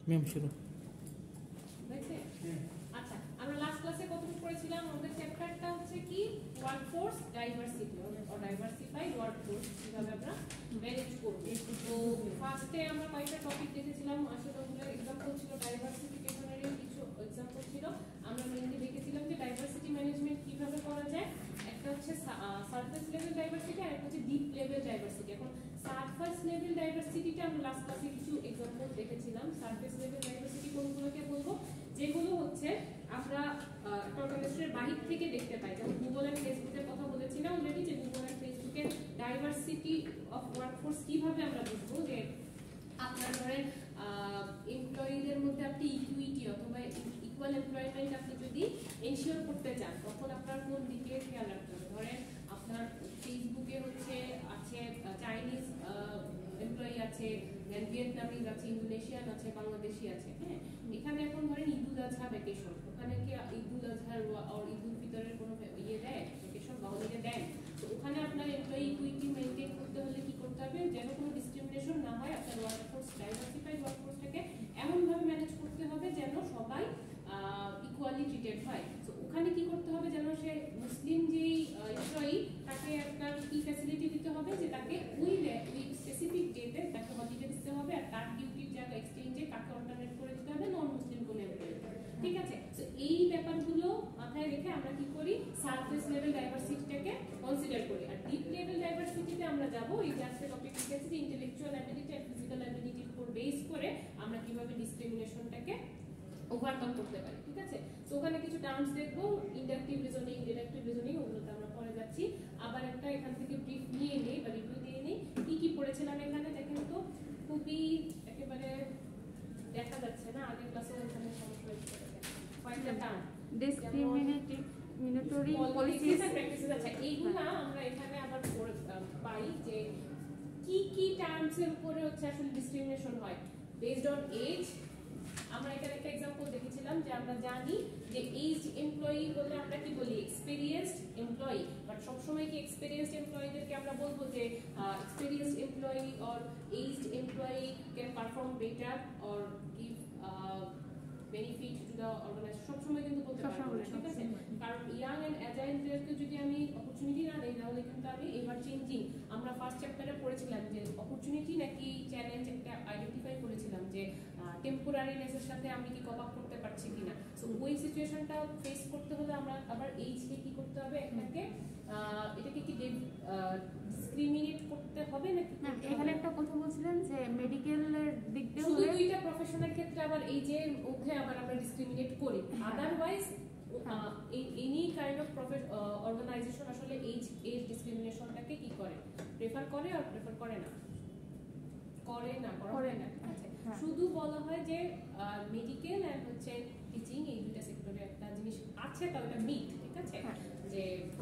Ma'am শুরু দেখছে আচ্ছা আমরা লাস্ট ক্লাসে কতটুকু পড়েছিলাম আমাদের চ্যাপ্টারটা হচ্ছে কি workforce diversity or diversified workforce কিভাবে আমরা ম্যানেজ করব তো ফার্স্টে আমরা কয়েকটা টপিক দেখেছিলাম আসলে ওগুলো एग्जांपल ছিল ডাইভার্সিফিকেশনের কিছু एग्जांपल ছিল আমরা মেইনলি দেখেছিলাম যে ডাইভার্সিটি ম্যানেজমেন্ট কিভাবে করা যায় একটা হচ্ছে সারফেস লেভেল ডাইভার্সিটি আর একটা হচ্ছে ডিপ লেভেল ডাইভার্সিটি এখন সারফেস লেভেল ডাইভার্সিটিটা আমরা লাস্ট ক্লাসে কিছু एग्जांपल দেখেছিলাম সারফেস লেভেল ডাইভার্সিটি কোনগুলোকে বলবো যেগুলো হচ্ছে আমরা অর্গানাইজেশনের বাহির থেকে দেখতে পাই যেমন গুগল এন্ড ফেসবুকের কথা বলেছিলাম অলরেডি যে গুগল এন্ড ফেসবুকের ডাইভার্সিটি অফ ওয়ার্কফোর্স কিভাবে আমরা বুঝবো যে আপনার ধরেন এমপ্লয়িদের মধ্যে আপনি ইকুইটি অথবা ইকুয়াল এমপ্লয়মেন্ট আপনি যদি এনশিওর করতে চান তখন আপনার কোন দিকে খেয়াল রাখতে হবে ধরেন আপনার ফেসবুকে হচ্ছে আছে চাইনিজ এমপ্লয়ি আছে ভিয়েতনামিজ আছে ইন্দোনেশিয়ান আছে বাংলাদেশি আছে হ্যাঁ এখানে এখন ধরেন ঈদুল আজহা ভ্যাকেশন ওখানে কি ঈদুল আজহার আর ঈদুল ফিতরের কোনো ইয়ে দেয় ভ্যাকেশন বা হলিডে দেয় তো ওখানে আপনার এমপ্লয়ি ইকুইটি মেইনটেইন করতে হলে কি করতে হবে যেন কোনো ডিসক্রিমিনেশন না হয় আপনার ওয়ার্কফোর্স ডাইভার্সিফাইড ওয়ার্কফোর্সটাকে এমন ভাবে ম্যানেজ করতে হবে যেন সবাই ইকুয়ালি ট্রিটেড হয় তো ওখানে কি করতে হবে যেন সে মুসলিম যেই এমপ্লয়ি তাকে একটা কি ফ্যাসিলিটি দিতে হবে যে তাকে ওই স্পেসিফিক ডেতে তাকে হলিডে দিতে হবে আর তার ডিউটির জায়গা এক্সচেঞ্জে কাকে অল্টারনেট করে দিতে হবে নন মুসলিম কোন এমপ্লয়ি ঠিক আছে তো এই ব্যাপারগুলো মাথায় রেখে আমরা কি করি সারফেস লেভেল ডাইভার্সিটিটাকে কনসিডার করি আর ডিপ লেভেল ডাইভার্সিটিতে আমরা যাব এই ক্লাসে টপিক লিখেছি যে ইন্টেলেকচুয়াল অ্যাবিলিটি আর ফিজিক্যাল অ্যাবিলিটির উপর বেস করে আমরা কিভাবে ডিসক্রিমিনেশনটাকে ওভারকাম করতে পারি ঠিক আছে সো ওখানে কিছু টার্মস দেখবো ইন্ডাকটিভ রিজনিং ডিডাকটিভ রিজনিং ওগুলোতে আমরা পরে যাচ্ছি আবার একটা এখান থেকে ব্রিফ নিয়ে নেই বা রিভিউ দিয়ে নেই কি কি পড়েছিলাম এখানে দেখেন তো খুবই একেবারে দেখা যাচ্ছে না আগের ক্লাসে ওখানে সমস্যা হয়েছে কয়েকটা term discriminatory policies and practices আছে এইগুলা আমরা এখানে আবার পাই যে কি কি টার্মস এর উপরে হচ্ছে আসলে ডিসক্রিমিনেশন হয় বেসড অন এজ আমরা এখানে একটা एग्जांपल দেখেছিলাম যে আমরা জানি যে এইজড এমপ্লয়ি বলতে আমরা কি বলি এক্সপেরিয়েন্সড এমপ্লয়ি বাট সব সময় কি এক্সপেরিয়েন্সড এমপ্লয়িদেরকে আমরা বলবো যে experienced employee or aged employee can perform better or give benefit to the organization সব সময় কিন্তু বলতে পারবো না ঠিক আছে কারণ ইয়াং এন্ড অ্যাজাইলদেরকে যদি আমি অপরচুনিটি না দেই তাহলে কিন্তু আমি এভার চেঞ্জিং আমরা ফার্স্ট চ্যাপ্টারে পড়েছিলাম যে অপরচুনিটি নাকি চ্যালেঞ্জ একটা আইডেন্টিফাই করেছিলাম যে টেম্পোরারিনেসের সাথে আমি কি কপ আপ করতে পারছি কিনা সো ওই সিচুয়েশনটা ফেস করতে হলে আমরা আবার এইজকে কি করতে হবে একটাকে এটাকে কি ডিসক্রিমিনেট করতে হবে নাকি এখানে একটা কথা বলছিলেন যে মেডিকেলের দিক দিয়ে শুধু দুইটা প্রফেশনের ক্ষেত্রে আবার এই যে ওকে আবার আমরা ডিসক্রিমিনেট করি otherwise any kind of organization আসলে এইজ ডিসক্রিমিনেশনটাকে কি করে প্রেফার করে আর প্রেফার করে না আচ্ছা শুধু বলা হয় যে মেডিকেল এন্ড হচ্ছে টিচিং এই দুইটা সেক্টরে একটা জিনিস আছে তাও এটা মিট ঠিক আছে যে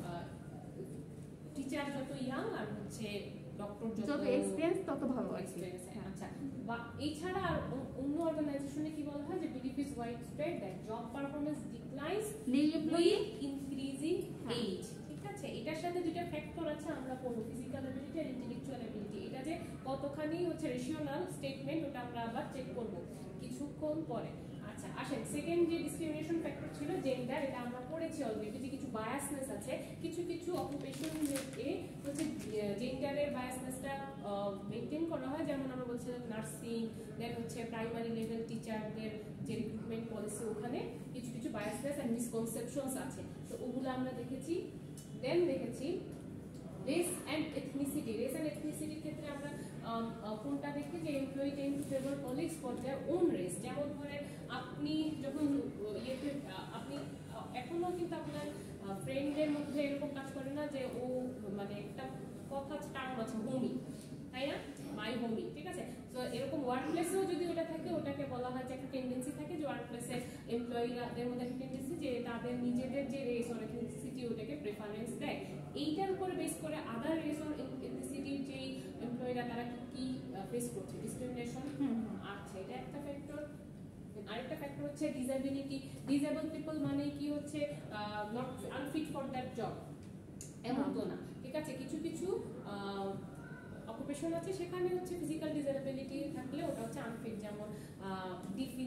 টিচার যত ইয়াং আর হচ্ছে ডক্টর যত এক্সপেরিয়েন্স তত ভালো এক্সপেরিয়েন্স আচ্ছা বা এছাড়া আর অন্য অর্গানাইজেশনে কি বলা হয় যে belief is wide spread that job performance declines with increasing age ঠিক আছে এটার সাথে দুটো ফ্যাক্টর আছে আমরা পড়ব ফিজিক্যাল অ্যাবিলিটি আর ইন্টেলেকচুয়াল অ্যাবিলিটি এটা যে কতখানি হচ্ছে রেশিওনাল স্টেটমেন্ট ওটা আমরা আবার চেক করব কিছুক্ষণ পরে আচ্ছা আসেন সেকেন্ড যে ডিসক্রিমিনেশন ফ্যাক্টর ছিল জেন্ডার এটা আমরা পড়েছি অলরেডি যে কিছু বায়াসনেস আছে কিছু অকুপেশন এ হচ্ছে জেন্ডারের বায়াসনেসটা মেইনটেইন করা হয় যেমন আমরা বলছিলাম নার্সিং দেন হচ্ছে প্রাইমারি লেভেল টিচারদের যে রিক্রুটমেন্ট পলিসি ওখানে কিছু বায়াসনেস এন্ড মিসকনসেপশনস আছে তো ওগুলো আমরা দেখেছি দেন দেখেছি রেস এন্ড এথনিসিটির ক্ষেত্রে আমরা কোনটা দেখি যে employee tend to favour colleagues for their own race যেমন ধরেন আপনি যখন আপনি এখনো কিন্তু আপনার ফ্রেন্ডদের মধ্যে এরকম কাজ করে না যে ও মানে একটা কথা টার্ম আছে হোমি তাই না মাই হোমি ঠিক আছে তো এরকম ওয়ার্ক প্লেসেও যদি ওটা থাকে ওটাকে বলা হয় যে একটা টেন্ডেন্সি থাকে যে ওয়ার্ক প্লেসে এমপ্লয়িদের মধ্যে একটা টেন্ডেন্সি যে তাদের নিজেদের যে রেস অর এথনিসিটি ওটাকে প্রেফারেন্স দেয় এইটার উপরে বেস করে আদার রেস অর এথনিসিটির যে এমপ্লয়িরা তারা কি ফেস করছে ডিসক্রিমিনেশন আচ্ছা এটা একটা ফ্যাক্টর আরেকটা ফ্যাক্টর হচ্ছে ডিসএবিলিটি ডিসেবল পিপল মানে কি হচ্ছে not unfit for that job এমন তো না ঠিক আছে কিছু অকুপেশন আছে সেখানে হচ্ছে ফিজিক্যাল ডিসএবিলিটি থাকলে ওটা হচ্ছে আনফিট যেমন ডিফি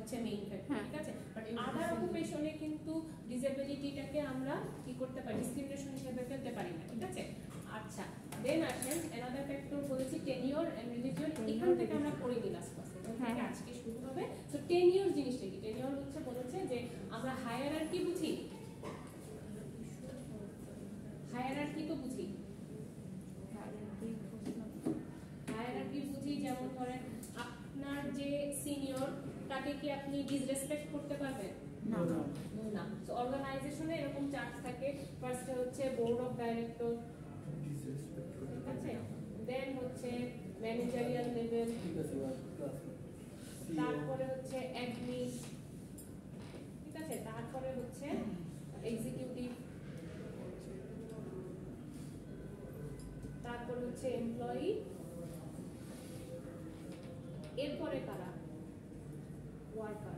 হচ্ছে মেইন ফ্যাক্টর, হ্যাঁ। ঠিক আছে? বাট আদার অকুপেশনে কিন্তু ডিসেবিলিটিটাকে আমরা কি করতে পারি, ডিসক্রিমিনেশন হিসেবে ফেলতে পারি না, ঠিক আছে? আচ্ছা, দেন আসেন অ্যানাদার ফ্যাক্টর বলেছি টেনিওর এন্ড রিলিজিয়ন। এখান থেকে আমরা পড়ে নিই লাস্ট ক্লাসে, হ্যাঁ। আজকে শুরু হবে। তো টেনিওর জিনিসটা কি? টেনিওর হচ্ছে বলেছে যে আমরা হায়ারার্কি বুঝি, হায়ারার্কি তো বুঝি, হায়ারার্কি বুঝি যেমন ধরেন আপনার যে সিনিয়র তাকে কি আপনি ডিসরেসপেক্ট করতে পারবেন? না না। তো অর্গানাইজেশনে এরকম চার্জ থাকে, ফার্স্টে হচ্ছে বোর্ড অফ ডাইরেক্টর, ঠিক আছে? দেন হচ্ছে ম্যানেজারিয়াল লেভেল, তারপরে হচ্ছে অ্যাডমিন, ঠিক আছে? তারপরে হচ্ছে এক্সিকিউটিভ, তারপর হচ্ছে এমপ্লয়ি, এরপরে কারা? ওয়ার্কার।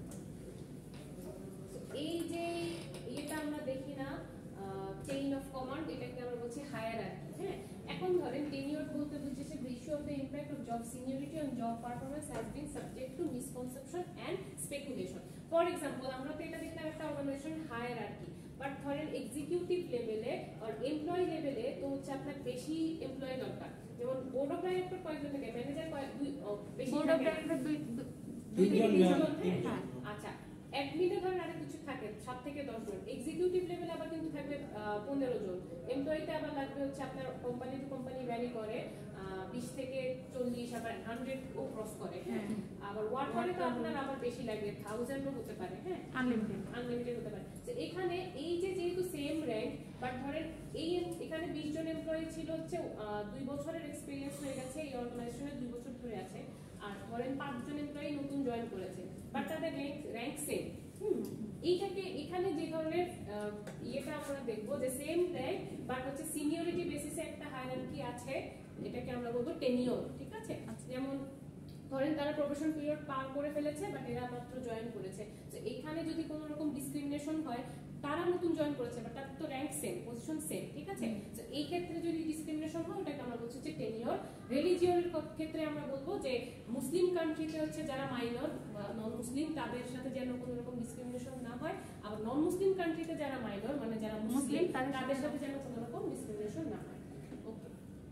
এই যে এটা আমরা দেখি না চেইন অফ কমান্ড, এটাকে আমরা বলছি হায়ারার্কি। হ্যাঁ, এখন ধরেন টেনিওর বলতে বুঝেছে the issue of the impact of job seniority on job performance has been subject to misconception and speculation. For example, আমরা তো এটা দেখলাম একটা অর্গানাইজেশন হায়ারার্কি, বাট ধরেন এক্সিকিউটিভ লেভেলে আর এমপ্লয়ি লেভেলে তো হচ্ছে আপনার বেশি এমপ্লয়ি দরকার। যেমন বোর্ড অফ ডাইরেক্টর কয়েকজন থাকে, ম্যানেজার বেশি বোর্ড অফ ডাইরেক্টর দুই থেকে তিনজন। হ্যাঁ। আচ্ছা, অ্যাডমিনে ধরেন আরো কিছু থাকে 7 থেকে 10 জন, এক্সিকিউটিভ লেভেলে আবার কিন্তু থাকবে 15 জন, এমপ্লয়িতে আবার লাগবে হচ্ছে আপনার কোম্পানি টু কোম্পানি ভ্যারি করে 20 থেকে 40, আবার 100 ও ক্রস করে। হ্যাঁ, আবার ওয়ার্কারে তো আপনার আবার বেশি লাগবে, 1000 ও হতে পারে। হ্যাঁ, আনলিমিটেড হতে পারে। তো এখানে এই যে যেহেতু সেম র‍্যাঙ্ক, বাট ধরেন এই এখানে 20 জন এমপ্লয়ি ছিল হচ্ছে 2 বছরের এক্সপেরিয়েন্স হয়ে গেছে এই অর্গানাইজেশনে, 2 বছর ধরে আছে, আর ধরেন 5 জন এমপ্লয়ি নতুন জয়েন করেছে, বাট তাদের র‍্যাঙ্ক সেম। এইটাকে এখানে যে ধরনের ইয়েটা আমরা দেখবো যে সেম র‍্যাঙ্ক বাট হচ্ছে সিনিয়রিটি বেসিসে একটা হায়ারার্কি আছে, এটাকে আমরা বলবো টেনিওর, ঠিক আছে? যেমন ধরেন তারা প্রফেশন পিরিয়ড পার করে ফেলেছে, বাট এরা মাত্র জয়েন করেছে। তো এখানে যদি কোনো রকম ডিসক্রিমিনেশন হয়, তারা নতুন জয়েন করেছে বাট তার তো র‍্যাঙ্ক সেম, পজিশন সেম, ঠিক আছে? তো এই ক্ষেত্রে যদি ডিসক্রিমিনেশন হয়, ওটাকে আমরা বলছি যে টেনিওর। রিলিজিয়নের ক্ষেত্রে আমরা বলবো যে মুসলিম কান্ট্রিতে হচ্ছে যারা মাইনর নন মুসলিম, তাদের সাথে যেন কোনো রকম ডিসক্রিমিনেশন না হয়, আর নন মুসলিম কান্ট্রিতে যারা মাইনর মানে যারা মুসলিম, তাদের সাথে যেন কোনো রকম ডিসক্রিমিনেশন না হয়। ওকে,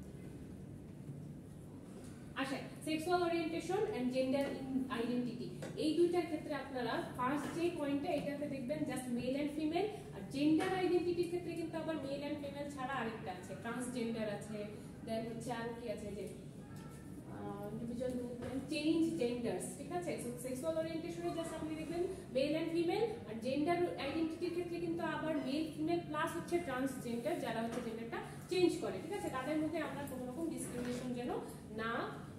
আচ্ছা, sexual orientation and gender identity, এই দুইটার ক্ষেত্রে আপনারা ফার্স্ট যে পয়েন্টটা এটাতে দেখবেন জাস্ট মেল এন্ড ফিমেল, আর জেন্ডার আইডেন্টিটির ক্ষেত্রে কিন্তু আবার মেল এন্ড ফিমেল ছাড়া আরেকটা আছে, ট্রান্সজেন্ডার আছে, দেন হচ্ছে আর কি আছে যে ইন্ডিভিজুয়াল মুভমেন্ট, চেঞ্জ জেন্ডার্স, ঠিক আছে? সো সেক্সুয়াল ওরিয়েন্টেশনে জাস্ট আপনি দেখবেন মেল এন্ড ফিমেল, আর জেন্ডার আইডেন্টিটির ক্ষেত্রে কিন্তু আবার মেল ফিমেল প্লাস হচ্ছে ট্রান্সজেন্ডার, যারা হচ্ছে জেন্ডারটা চেঞ্জ করে, ঠিক আছে? তাদের মধ্যে আমরা কোনো রকম ডিসক্রিমিনেশন যেন না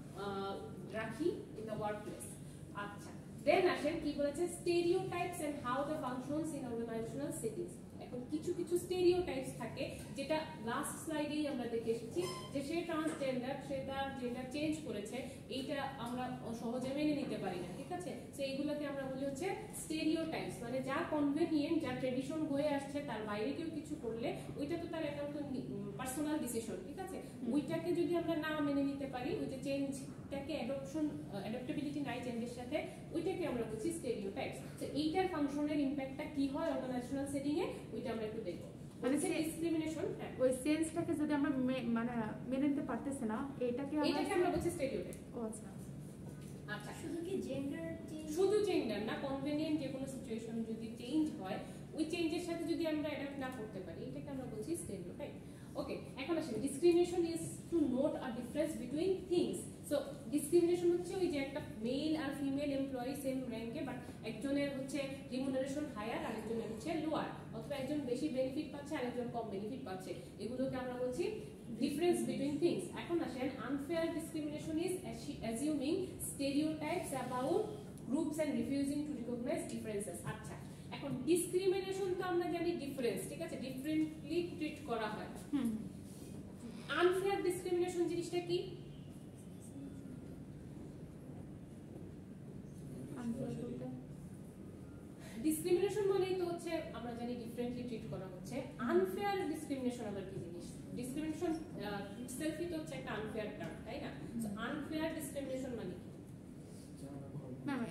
রাখি ইন দ্য ওয়ার্কপ্লেস। আচ্ছা, দেন আসেন কি বলেছে, stereotypes and how the functions in organizational settings. এখন কিছু কিছু স্টেরিওটাইপস থাকে, যেটা লাস্ট স্লাইডেই আমরা দেখে এসেছি যে সে ট্রান্সজেন্ডার, সে তার জেন্ডার চেঞ্জ করেছে, এইটা আমরা সহজে মেনে নিতে পারি না, ঠিক আছে? তো এইগুলোকে আমরা বলি হচ্ছে স্টেরিওটাইপস, মানে যা কনভেনিয়েন্ট, যা ট্রেডিশন হয়ে আসছে, তার বাইরে কেউ কিছু করলে ওইটা তো তার একান্ত পার্সোনাল ডিসিশন, ঠিক আছে? ওইটাকে যদি আমরা না মেনে নিতে পারি, ওই যে চেঞ্জটাকে অ্যাডাপ্টেবিলিটি নাই চেঞ্জের সাথে, ওইটাকে আমরা বলছি স্টেরিওটাইপস। তো এইটার ফাংশনের ইমপ্যাক্টটা কি হয় অর্গানাইজেশনাল সেটিং এ, ওইটা আমরা একটু দেখব। মানে ডিসক্রিমিনেশন, হ্যাঁ, ওই সেন্সটাকে যদি আমরা মানে মেনে নিতে পারতেছি না, এটাকে আমরা বলছি স্টেরিওটাইপ। ও আচ্ছা, আচ্ছা, শুধু কি জেন্ডার শুধু জেন্ডার না, কনভেনিয়েন্ট যে কোনো সিচুয়েশন যদি চেঞ্জ হয়, ওই চেঞ্জের সাথে যদি আমরা অ্যাডাপ্ট না করতে পারি, এটাকে আমরা বলছি স্টেরিওটাইপ। ওকে, এখন আসেন discrimination is to note a difference between things. So discrimination হচ্ছে ওই যে একটা মেল আর ফিমেল এমপ্লয়ি সেম র‍্যাঙ্কে, বাট একজনের হচ্ছে রিমুনারেশন হায়ার আর একজনের হচ্ছে লোয়ার, অথবা একজন বেশি বেনিফিট পাচ্ছে আর একজন কম বেনিফিট পাচ্ছে, এগুলোকে আমরা বলছি ডিফারেন্স বিটুইন থিংস। এখন আসেন unfair discrimination is assuming stereotypes about groups and refusing to recognize differences. আচ্ছা, এখন ডিসক্রিমিনেশন তো আমরা জানি ডিফারেন্স, ঠিক আছে, ডিফারেন্টলি ট্রিট করা হয়। আনফেয়ার ডিসক্রিমিনেশন জিনিসটা কি? ডিসক্রিমিনেশন মানেই তো হচ্ছে আমরা জানি ডিফারেন্টলি ট্রিট করা হচ্ছে। আনফেয়ার ডিসক্রিমিনেশন আবার কি জিনিস? ডিসক্রিমিনেশন সেলফই তো হচ্ছে একটা আনফেয়ার টার্ম, তাই না? সো আনফেয়ার ডিসক্রিমিনেশন মানে কি? ম্যাম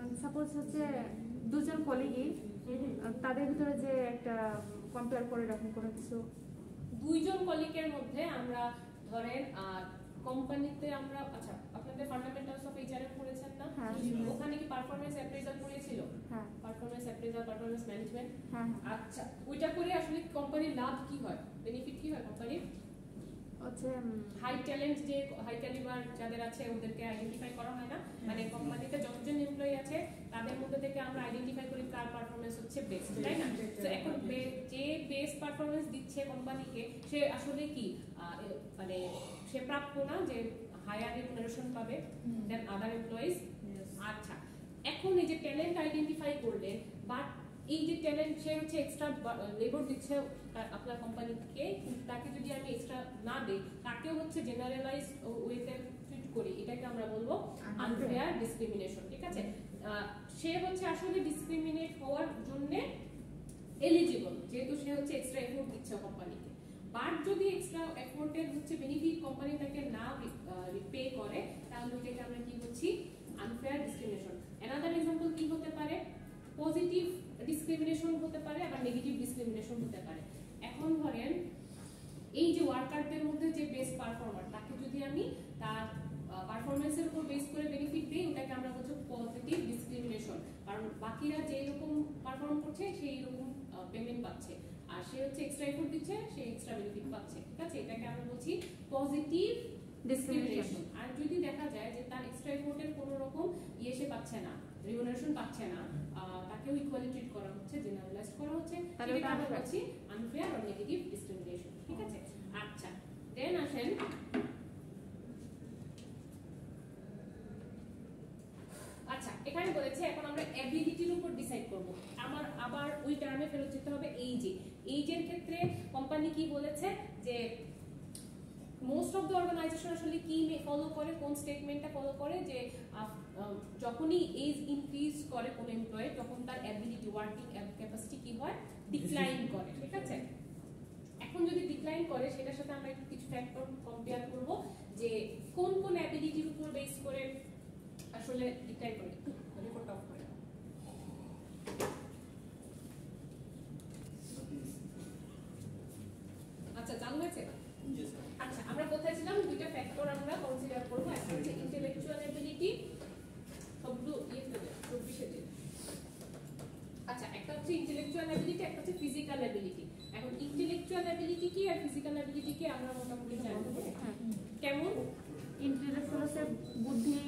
সাপোজ হচ্ছে দুজন কলিগই তাদের ভিতরে যে একটা কম্পেয়ার করে এরকম কোনো কিছু দুইজন কলিগের মধ্যে আমরা ধরেন কোম্পানিতে আমরা আচ্ছা আপনাদের ফান্ডামেন্টালস অফ এইচআরএম পড়েছেন না হ্যাঁ। ওখানে কি পারফরম্যান্স অ্যাপ্রেজাল পড়েছিল হ্যাঁ পারফরম্যান্স অ্যাপ্রেজাল পারফরম্যান্স ম্যানেজমেন্ট হ্যাঁ আচ্ছা ওইটা করে আসলে কোম্পানির লাভ কি হয় বেনিফিট কি হয় কোম্পানির হচ্ছে হাই ট্যালেন্ট যে হাই ক্যালিবার যাদের আছে ওদেরকে আইডেন্টিফাই করা হয় না মানে কোম্পানিতে যতজন এমপ্লয়ি আছে তাদের মধ্যে থেকে আমরা আইডেন্টিফাই করি কার পারফরম্যান্স হচ্ছে বেস্ট তাই না তো এখন যে বেস্ট পারফরম্যান্স দিচ্ছে কোম্পানিকে সে আসলে কি মানে সে প্রাপ্য না যে হায়ার রিমুনারেশন পাবে দেন আদার এমপ্লয়িজ আচ্ছা এখন এই যে ট্যালেন্ট আইডেন্টিফাই করলে বাট এই যে ট্যালেন্ট সে হচ্ছে এক্সট্রা লেবার দিচ্ছে আপনার কোম্পানিকে তাকে যদি আমি এক্সট্রা না দেই তাকেও হচ্ছে জেনারেলাইজ ওয়েতে ট্রিট করি এটাকে আমরা বলবো আনফেয়ার ডিসক্রিমিনেশন ঠিক আছে সে হচ্ছে আসলে ডিসক্রিমিনেট হওয়ার জন্য এলিজিবল যেহেতু সে হচ্ছে এক্সট্রা এফোর্ট দিচ্ছে কোম্পানিকে বাট যদি এক্সট্রা এফোর্টের হচ্ছে বেনিফিট কোম্পানি তাকে না পে করে তাহলে এটাকে আমরা কি বলছি আনফেয়ার ডিসক্রিমিনেশন অ্যানাদার এক্সাম্পল কি হতে পারে পজিটিভ ডিসক্রিমিনেশন হতে পারে আবার নেগেটিভ ডিসক্রিমিনেশন হতে পারে এখন ধরেন এই যে ওয়ার্কারদের মধ্যে যে বেস্ট পারফর্মার তাকে যদি আমি তার পারফরম্যান্সের উপর বেস করে বেনিফিট দেই ওটাকে আমরা বলছি পজিটিভ ডিসক্রিমিনেশন কারণ বাকিরা যে রকম পারফর্ম করছে সেই রকম পেমেন্ট পাচ্ছে আর সে হচ্ছে এক্সট্রা এফোর্ট দিচ্ছে সে এক্সট্রা বেনিফিট পাচ্ছে ঠিক আছে এটাকে আমরা বলছি পজিটিভ ডিসক্রিমিনেশন আর যদি দেখা যায় যে তার এক্সট্রা এফোর্টের কোনো রকম সে পাচ্ছে না রিমুনারেশন পাচ্ছে না তাকেও ইকুয়ালি ট্রিট করা হচ্ছে জেনারেলাইজ করা হচ্ছে সেটাকে আমরা বলছি আনফেয়ার অর নেগেটিভ ডিসক্রিমিনেশন ঠিক আছে আচ্ছা দেন আসেন আচ্ছা এখানে বলেছে এখন আমরা অ্যাবিলিটির উপর ডিসাইড করব আমার আবার ওই টার্মে ফেরত যেতে হবে এইজের ক্ষেত্রে কোম্পানি কি বলেছে যে মোস্ট অফ দ্য অর্গানাইজেশন আসলে কি ফলো করে কোন স্টেটমেন্টটা ফলো করে যে যখনই এজ ইনক্রিজ করে কোন এমপ্লয়ি তখন তার অ্যাবিলিটি ওয়ার্কিং ক্যাপাসিটি কি হয় ডিক্লাইন করে ঠিক আছে এখন যদি ডিক্লাইন করে সেটার সাথে আমরা একটু কিছু ফ্যাক্টর কম্পেয়ার করব যে কোন কোন অ্যাবিলিটির উপর বেস করে আসলে ডিক্লাইন করে একটু রিপোর্ট অফ করে আচ্ছা চালু হয়েছে আচ্ছা আমরা কোথায় ছিলাম দুইটা ফ্যাক্টর আমরা কনসিডার করব একটা হচ্ছে ইন্টেলেকচুয়াল এবিলিটি সবগুলো আচ্ছা একটা হচ্ছে ইন্টেলেকচুয়াল এবিলিটি একটা হচ্ছে ফিজিক্যাল এবিলিটি এখন ইন্টেলেকচুয়াল এবিলিটি কি আর ফিজিক্যাল এবিলিটি কি আমরা মোটামুটি জানবো কেমন ইন্টেলেকচুয়াল হচ্ছে বুদ্ধি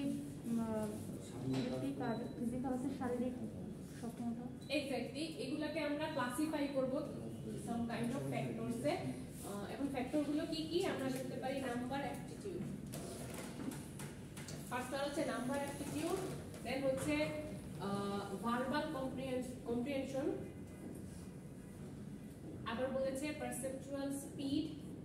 আর ফিজিক্যাল হচ্ছে শারীরিক সক্ষমতা এক্স্যাক্টলি এগুলাকে আমরা ক্লাসিফাই করব সাম কাইন্ড অফ ফ্যাক্টরস এ এখন ফ্যাক্টর গুলো কি কি আমরা দেখতে পারি নাম্বার অ্যাপটিটিউড ফার্স্ট হচ্ছে নাম্বার অ্যাপটিটিউড দেন হচ্ছে ভার্বাল কম্প্রিহেনশন আবার বলেছে পারসেপচুয়াল স্পিড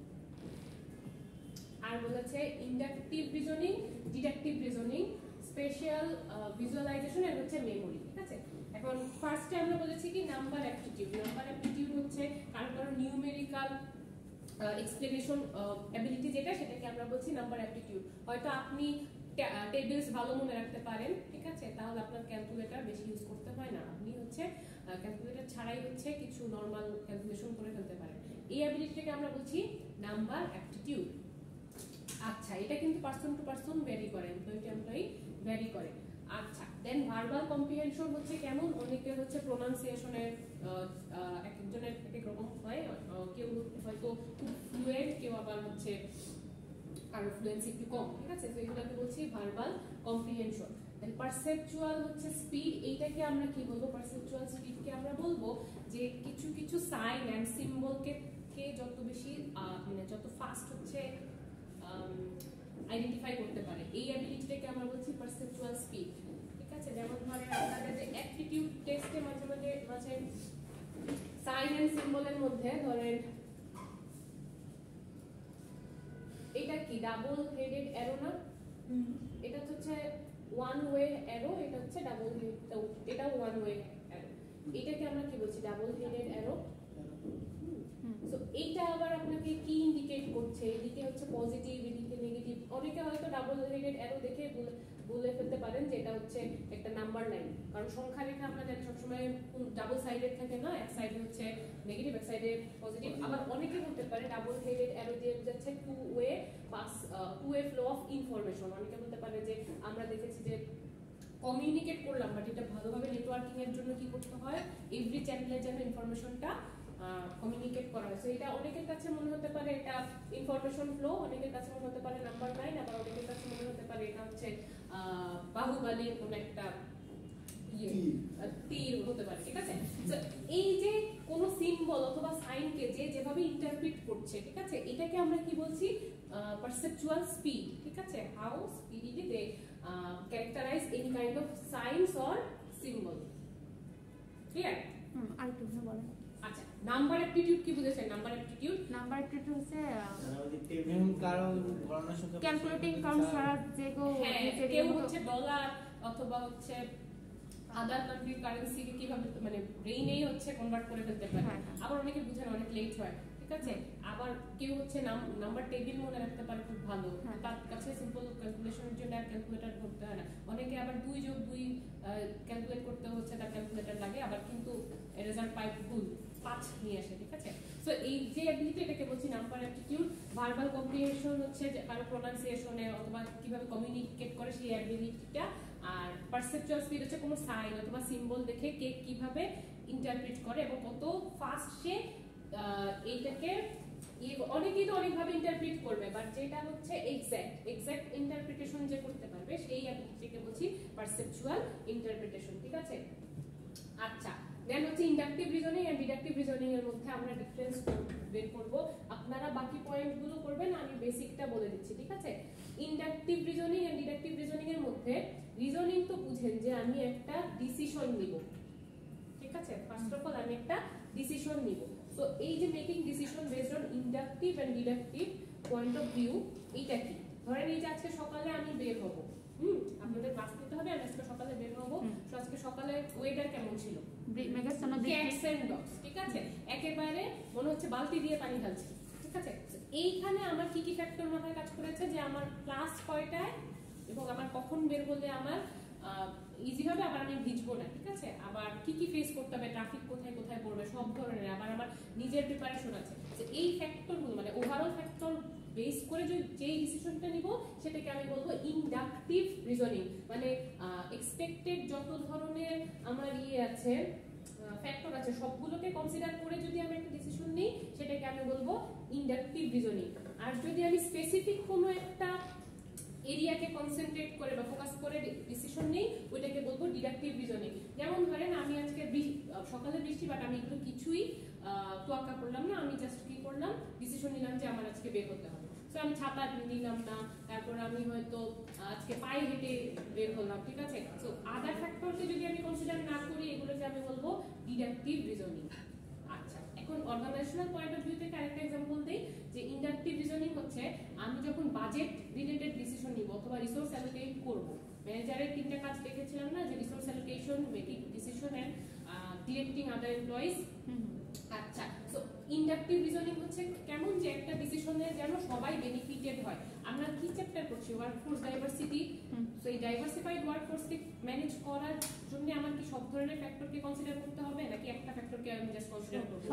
আর বলেছে inductive reasoning deductive reasoning spatial visualization আর হচ্ছে মেমোরি ঠিক আছে এখন ফার্স্টে আমরা বলেছি কি নাম্বার অ্যাপটিটিউড হচ্ছে কারো নিউমেরিক্যাল এক্সপ্লেনেশন অ্যাবিলিটি যেটা সেটাকে আমরা বলছি নাম্বার অ্যাপটিটিউড হয়তো আপনি টেবিলস ভালো মনে রাখতে পারেন ঠিক আছে তাহলে আপনার ক্যালকুলেটর বেশি ইউজ করতে হয় না আপনি হচ্ছে ক্যালকুলেটর ছাড়াই হচ্ছে কিছু নরমাল ক্যালকুলেশন করে ফেলতে পারেন এই অ্যাবিলিটিটাকে আমরা বলছি নাম্বার অ্যাপটিটিউড আচ্ছা এটা কিন্তু পারসন টু পারসন ভ্যারি করে এমপ্লয়ি টু এমপ্লয়ি ভ্যারি করে আচ্ছা দেন ভার্বাল কম্প্রিহেনশন হচ্ছে কেমন অনেকের হচ্ছে প্রোনাউন্সিয়েশনের এক একজনের এক এক রকম হয় কেউ হয়তো খুব ফ্লুয়েন্ট কেউ আবার হচ্ছে আর ফ্লুয়েন্সি একটু কম ঠিক আছে তো এগুলোকে বলছি ভার্বাল কম্প্রিহেনশন দেন পারসেপচুয়াল হচ্ছে স্পিড এইটাকে আমরা কি বলবো পারসেপচুয়াল স্পিডকে আমরা বলবো যে কিছু কিছু সাইন এন্ড সিম্বলকে যত বেশি মানে যত ফাস্ট হচ্ছে আইডেন্টিফাই করতে পারে এই অ্যাবিলিটিটাকে আমরা বলছি পারসেপচুয়াল স্পিড ঠিক আছে যেমন ধরেন আপনাদের যে অ্যাপটিটিউড টেস্টে মাঝে মাঝে সাইন এন্ড সিম্বলের মধ্যে ধরেন এটা কি ডাবল হেডেড অ্যারো না এটা হচ্ছে ওয়ান ওয়ে অ্যারো এটা হচ্ছে ডাবল হেড এটা ওয়ান ওয়ে অ্যারো এটাকে আমরা কি বলছি ডাবল হেডেড অ্যারো সো এইটা আবার আপনাকে কি ইন্ডিকেট করছে এদিকে হচ্ছে পজিটিভ এদিকে নেগেটিভ অনেকে হয়তো ডাবল হেডেড অ্যারো দেখে বলে ফেলতে পারে পারেন যে এটা হচ্ছে একটা নাম্বার লাইন, কারণ সংখ্যা রেখা আমরা জানি সবসময় ডাবল সাইডেড থাকে না, এক সাইডে হচ্ছে নেগেটিভ এক সাইডে পজিটিভ। আবার অনেকে বলতে পারে ডাবল হেডেড অ্যারো দিয়ে বোঝাচ্ছে two way flow of information. অনেকে বলতে পারে যে আমরা দেখেছি যে কমিউনিকেট করলাম, বাট এটা ভালোভাবে নেটওয়ার্কিং এর জন্য কি করতে হয়, এভরি চ্যানেলে যেন ইনফরমেশনটা কমিউনিকেট করা হয়। সো এটা অনেকের কাছে মনে হতে পারে এটা ইনফরমেশন ফ্লো, অনেকের কাছে মনে হতে পারে নাম্বার লাইন, আবার অনেকের কাছে মনে হতে পারে এটা হচ্ছে বাহুবলীর কোন একটা তীর হতে পারে, ঠিক আছে। সো এই যে কোন সিম্বল অথবা সাইনকে যে যেভাবে ইন্টারপ্রিট করছে, ঠিক আছে, এটাকে আমরা কি বলছি, পারসেপচুয়াল স্পিড, ঠিক আছে, how speedily they characterize any kind of signs or symbol. Clear? আরেকটু বলেন। আচ্ছা, নাম্বার অ্যাপটিটিউড কি বুঝেছেন? নাম্বার অ্যাপটিটিউড হচ্ছে কারণ গণনা সংখ্যা ক্যালকুলেটিং কাউন্ট ছাড়া যে কেউ হচ্ছে ডলার অথবা হচ্ছে আদার কান্ট্রির কারেন্সিকে কিভাবে মানে ব্রেইনেই হচ্ছে কনভার্ট করে ফেলতে পারে। আবার অনেকে বুঝেন অনেক লেট হয়, ঠিক আছে। আবার কেউ হচ্ছে নাম্বার টেবিল মনে রাখতে পারে খুব ভালো, তার কাছে সিম্পল ক্যালকুলেশনের জন্য আর ক্যালকুলেটর ধরতে হয় না। অনেকে আবার 2 যোগ 2 ক্যালকুলেট করতে হচ্ছে তার ক্যালকুলেটর লাগে, আবার কিন্তু রেজাল্ট পাই ভুল 5 নিয়ে আসে, ঠিক আছে। সো এই যে অ্যাবিলিটি এটাকে বলছি নাম্বার অ্যাপটিটিউড। ভার্বাল কম্প্রিহেনশন হচ্ছে কারো প্রোনাউন্সিয়েশনে অথবা কিভাবে কমিউনিকেট করে সেই অ্যাবিলিটিটা। আর পারসেপচুয়াল স্পিড হচ্ছে কোনো সাইন অথবা সিম্বল দেখে কে কিভাবে ইন্টারপ্রিট করে এবং কত ফাস্ট সে এইটাকে অনেকেই তো অনেকভাবে ইন্টারপ্রিট করবে, বাট যেটা হচ্ছে এক্সাক্ট ইন্টারপ্রিটেশন যে করতে পারবে সেই অ্যাবিলিটিকে বলছি পারসেপচুয়াল ইন্টারপ্রিটেশন, ঠিক আছে। আচ্ছা, দেন হচ্ছে inductive reasoning and deductive reasoning এর মধ্যে আমরা ডিফারেন্স বের করব। আপনারা বাকি পয়েন্টগুলো করবেন, আমি বেসিকটা বলে দিচ্ছি, ঠিক আছে। Inductive reasoning and deductive reasoning এর মধ্যে রিজনিং তো বুঝেন যে আমি একটা ডিসিশন নিব, ঠিক আছে। ফার্স্ট অফ অল আমি একটা ডিসিশন নিব। সো এই যে making decision based on inductive and deductive point of view, এইটা কি? ধরেন এই যে আজকে সকালে আমি বের হব, আপনাদের ক্লাস নিতে হবে, আমি আজকে সকালে বের হব। সো আজকে সকালে ওয়েদার কেমন ছিল? ঠিক আছে, একেবারে মনে হচ্ছে বালতি দিয়ে পানি ঢালছে, ঠিক আছে। এইখানে আমার কি কি ফ্যাক্টর মাথায় কাজ করেছে যে আমার ক্লাস কয়টায় এবং আমার কখন বের হলে আমার ইজি হবে, আবার আমি ভিজবো না, ঠিক আছে। আবার কি কি ফেস করতে হবে, ট্রাফিক কোথায় কোথায় পড়বে, সব ধরনের, আবার আমার নিজের প্রিপারেশন আছে। এই ফ্যাক্টরগুলো মানে ওভারঅল ফ্যাক্টর বেস করে যেই ডিসিশনটা নিব সেটাকে আমি বলবো ইন্ডাকটিভ রিজনিং। মানে এক্সপেক্টেড যত ধরনের আমার আছে ফ্যাক্টর আছে সবগুলোকে কনসিডার করে যদি আমি একটা ডিসিশন নিই সেটাকে আমি বলবো ইন্ডাকটিভ রিজনিং। আর যদি আমি স্পেসিফিক কোনো একটা এরিয়াকে কনসেন্ট্রেট করে বা ফোকাস করে ডিসিশন নেই ওইটাকে বলবো ডিডাকটিভ রিজনিং। যেমন ধরেন আমি আজকে সকালে বৃষ্টি, বাট আমি এগুলো কিছুই তোয়াক্কা করলাম না, আমি জাস্ট কি করলাম, ডিসিশন নিলাম যে আমার আজকে বের হতে হবে। সো আমি ছাতা নিলাম না, তারপর আমি হয়তো আজকে পায়ে হেঁটে বের হলাম, ঠিক আছে। সো আদার ফ্যাক্টরকে যদি আমি কনসিডার না করি এগুলোকে আমি বলবো ডিডাকটিভ রিজনিং। আচ্ছা, এখন অর্গানাইজেশনাল পয়েন্ট অফ ভিউ থেকে আরেকটা एग्जांपल দেই যে ইন্ডাকটিভ রিজনিং হচ্ছে আমি যখন বাজেট রিলেটেড ডিসিশন নিব অথবা রিসোর্স অ্যালোকেট করব। ম্যানেজারের 3টা কাজ দেখেছিলাম না, যে resource allocation, making decision and directing other employees. আচ্ছা, সো ইন্ডাকটিভ রিজনিং হচ্ছে কেমন যে একটা ডিসিশনে যেন সবাই বেনিফিটেড হয়। আমরা কি চ্যাপ্টার করছি? Workforce diversity. সো এই ডাইভার্সিফাইড ওয়ার্কফোর্সকে ম্যানেজ করার জন্য আমার কি সব ধরনের ফ্যাক্টরকে কনসিডার করতে হবে নাকি একটা ফ্যাক্টরকে আমি জাস্ট কনসিডার করব?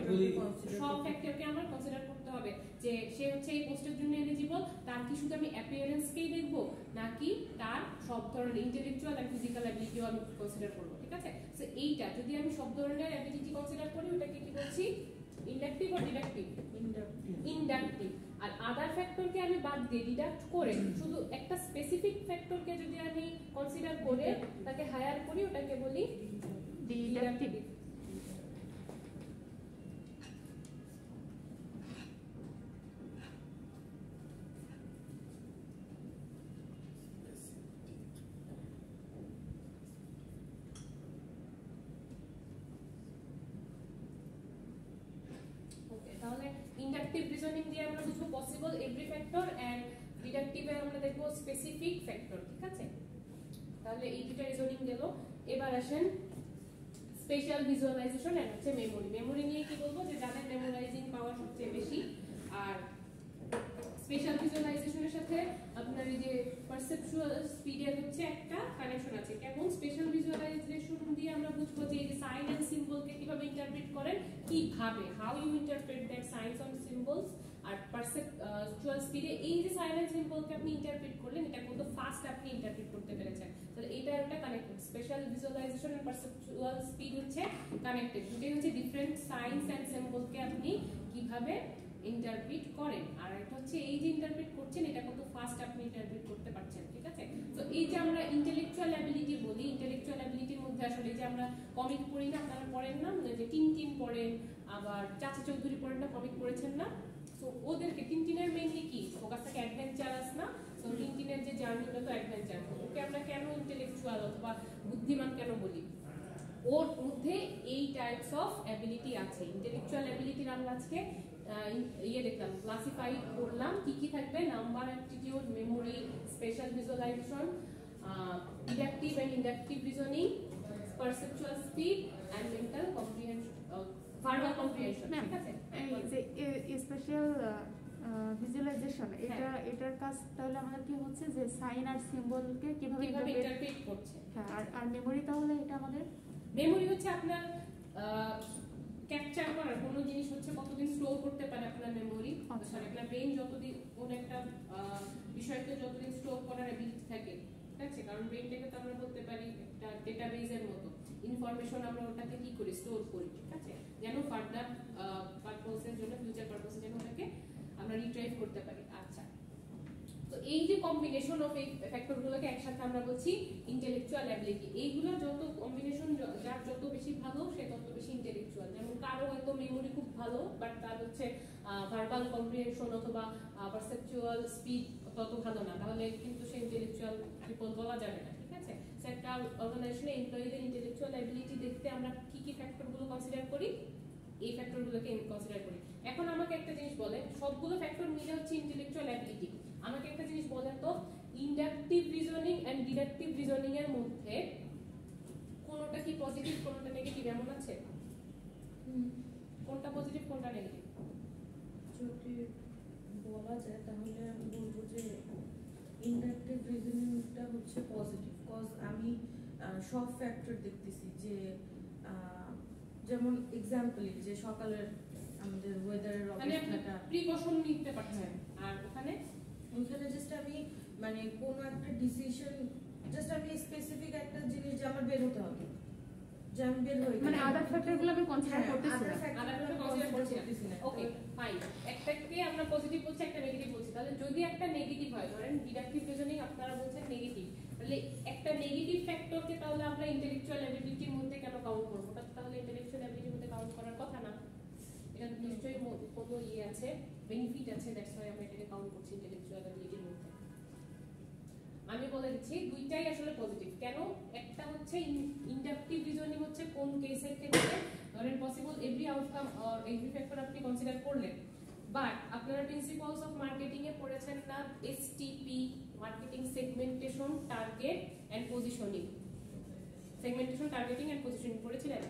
সব ফ্যাক্টরকে আমার কনসিডার করতে হবে যে সে হচ্ছে এই পোস্টের জন্য এলিজিবল, তার কি শুধু আমি অ্যাপিয়ারেন্সকেই দেখব নাকি তার সব ধরনের ইন্টেলেকচুয়াল এন্ড ফিজিক্যাল অ্যাবিলিটিও আমি কনসিডার করব, ঠিক আছে। সো এইটা যদি আমি সব ধরনের অ্যাবিলিটি কনসিডার করি ওটাকে কি বলছি? Inductive or deductive? ইন্ডাকটিভ। আর আদার ফ্যাক্টরকে আমি বাদ দিয়ে ডিডাক্ট করে শুধু একটা স্পেসিফিক ফ্যাক্টরকে যদি আমি কনসিডার করে তাকে হায়ার করি ওটাকে বলি ডিডাকটিভ। তাহলে ইন্ডাকটিভ রিজনিং দিয়ে আমরা বুঝবো পসিবল এভরি ফ্যাক্টর এন্ড ডিডাকটিভে আমরা দেখব স্পেসিফিক ফ্যাক্টর, ঠিক আছে। তাহলে এই দুটো রিজনিং গেল। এবার আসেন স্পেশাল ভিজুয়ালাইজেশন এন্ড হচ্ছে মেমরি। মেমরি নিয়ে কি বলবো যে যাদের মেমোরাইজিং পাওয়ার সবচেয়ে বেশি আর স্পেশাল ভিজুয়ালাইজেশনের সাথে আপনার এই যে পারসেপচুয়াল স্পিডের হচ্ছে একটা কানেকশন আছে। কেমন? স্পেশাল ভিজুয়ালাইজেশন দিয়ে আমরা বুঝবো যে এই যে সাইন এন্ড সিম্বলকে কিভাবে ইন্টারপ্রেট করেন, কিভাবে, how you interpret that signs on symbols. আর পারসেপচুয়াল স্পিডে এই যে সাইন এন্ড সিম্বলকে আপনি ইন্টারপ্রেট করলেন, এটা কত ফাস্ট আপনি ইন্টারপ্রেট করতে পেরেছেন। তাহলে এটা একটা connected. Spatial visualization and perceptual speed হচ্ছে কানেক্টেড। দুটোই হচ্ছে ডিফারেন্ট সাইন্স এন্ড সিম্বলকে আপনি কিভাবে ইন্টারপ্রেট করেন। আর এটা হচ্ছে এই যে ইন্টারপ্রেট করছেন, এটা কত ফাস্ট আপনি ইন্টারপ্রেট করতে পারছেন। ঠিক আছে? তো এই যে আমরা ইন্টেলেকচুয়াল অ্যাবিলিটি বলি, ইন্টেলেকচুয়াল অ্যাবিলিটির মধ্যে আসলে যে আমরা কমিক পড়ি না, আপনারা পড়েন না, যে টিনটিন পড়েন, আবার চাচা চৌধুরী পড়েন না, কমিক পড়েছেন না। তো ওদেরকে টিনটিনের মেইনলি কি ফোকাস থাকে অ্যাডভেঞ্চারাস না। তো টিনটিনের যে জার্নিটা তো অ্যাডভেঞ্চার। ওকে আমরা কেন ইন্টেলেকচুয়াল অথবা বুদ্ধিমান কেন বলি? ওর মধ্যে এই টাইপস অফ অ্যাবিলিটি আছে। ইন্টেলেকচুয়াল অ্যাবিলিটির আমরা আজকে দেখলাম, ক্লাসিফাই করলাম কি কি থাকবে: number aptitude, memory, spatial visualization, deductive and inductive reasoning, perceptual speed and mental comprehension, verbal comprehension. ঠিক আছে? এই যে স্পেশাল ভিজুয়ালাইজেশন, এটার কাজ তাহলে আমাদের কি হচ্ছে যে সাইন আর সিম্বলকে কিভাবে ইন্টারপ্রেট করছে। হ্যাঁ, আর মেমোরি তাহলে এটা আমাদের মেমোরি হচ্ছে আপনার ক্যাপচার করার কোন জিনিস হচ্ছে কতদিন স্টোর করতে পারে আপনার মেমোরি। সরি, আপনার ব্রেন যতদিন কোন একটা বিষয়কে যতদিন স্টোর করার এবিলিটি থাকে। ঠিক আছে? কারণ ব্রেনটাকে তো আমরা বলতে পারি একটা ডেটাবেজের মতো, ইনফরমেশন আমরা ওটাকে কি করি, স্টোর করি। ঠিক আছে? যেন ফার্দার পারপোজের জন্য, ফিউচার পারপোজের জন্য ওটাকে আমরা রিট্রাইভ করতে পারি। আচ্ছা, তো এই যে কম্বিনেশন অফ এই ফ্যাক্টরগুলোকে একসাথে আমরা বলছি ইন্টেলেকচুয়াল অ্যাবিলিটি। এইগুলো যত কম্বিনেশন, যার যত বেশি ভালো সে তত বেশি ইন্টেলেকচুয়াল। যেমন কারো হয়তো মেমোরি খুব ভালো, বাট তার হচ্ছে ভার্বাল কম্প্রিহেনশন অথবা পারসেপচুয়াল স্পিড তত ভালো না, তাহলে কিন্তু সে ইন্টেলেকচুয়াল পিপল বলা যাবে না। ঠিক আছে? একটা অর্গানাইজেশনে এমপ্লয়িদের ইন্টেলেকচুয়াল অ্যাবিলিটি দেখতে আমরা কি কি ফ্যাক্টরগুলো কনসিডার করি? এই ফ্যাক্টরগুলোকে কনসিডার করি। এখন আমাকে একটা জিনিস বলেন, সবগুলো ফ্যাক্টর মিলে হচ্ছে ইন্টেলেকচুয়াল অ্যাবিলিটি। আমাকে একটা জিনিস বলেন তো, inductive reasoning and deductive reasoning এর মধ্যে কোনটা কি পজিটিভ, কোনটা নেগেটিভ এমন আছে? কোনটা পজিটিভ, কোনটা নেগেটিভ? যদি বলা যায় তাহলে আমি বলবো যে ইন্ডাকটিভ রিজনিংটা হচ্ছে পজিটিভ, কজ আমি সব ফ্যাক্টর দেখতেছি। যে যেমন এক্সাম্পলি যে সকালের আমাদের ওয়েদারের অবস্থাটা প্রিকশন নিতে পারছেন। আর ওখানে জাস্ট আমি মানে কোন একটা ডিসিশন, জাস্ট আমি স্পেসিফিক একটা জিনিস যে আমার বের হতে হবে, যে আমি বের হই, মানে আদার ফ্যাক্টরগুলো আমি কনসিডার করতেছি না। আদারগুলো কনসিডার করছি না। Okay, fine. একটাকে আমরা পজিটিভ বলছি, একটা নেগেটিভ বলছি। তাহলে যদি একটা নেগেটিভ হয়, ধরেন ডিডাকটিভ রিজনিং আপনারা বলছেন নেগেটিভ, তাহলে একটা নেগেটিভ ফ্যাক্টরকে তাহলে আমরা ইন্টেলেকচুয়াল অ্যাবিলিটির মধ্যে কেন কাউন্ট করব? ওটা তাহলে ইন্টেলেকচুয়াল অ্যাবিলিটির মধ্যে কাউন্ট করার কথা না। এটা নিশ্চয়ই কোনো আছে, বেনিফিট আছে, দ্যাটস হোয়াই আমরা এটাকে কাউন্ট করছি ইন্টেলেকচুয়াল অ্যাবিলিটির মধ্যে। আমি বলে দিচ্ছি দুইটাই আসলে পজিটিভ। কেন? একটা হচ্ছে ইন্ডাকটিভ রিজনিং হচ্ছে কোন কেসের ক্ষেত্রে ধরেন possible every outcome or every factor আপনি কনসিডার করলেন, বাট আপনারা প্রিন্সিপালস অফ মার্কেটিং এ পড়েছেন না STP, marketing segmentation, target and positioning. Segmentation, targeting and positioning পড়েছিলেন?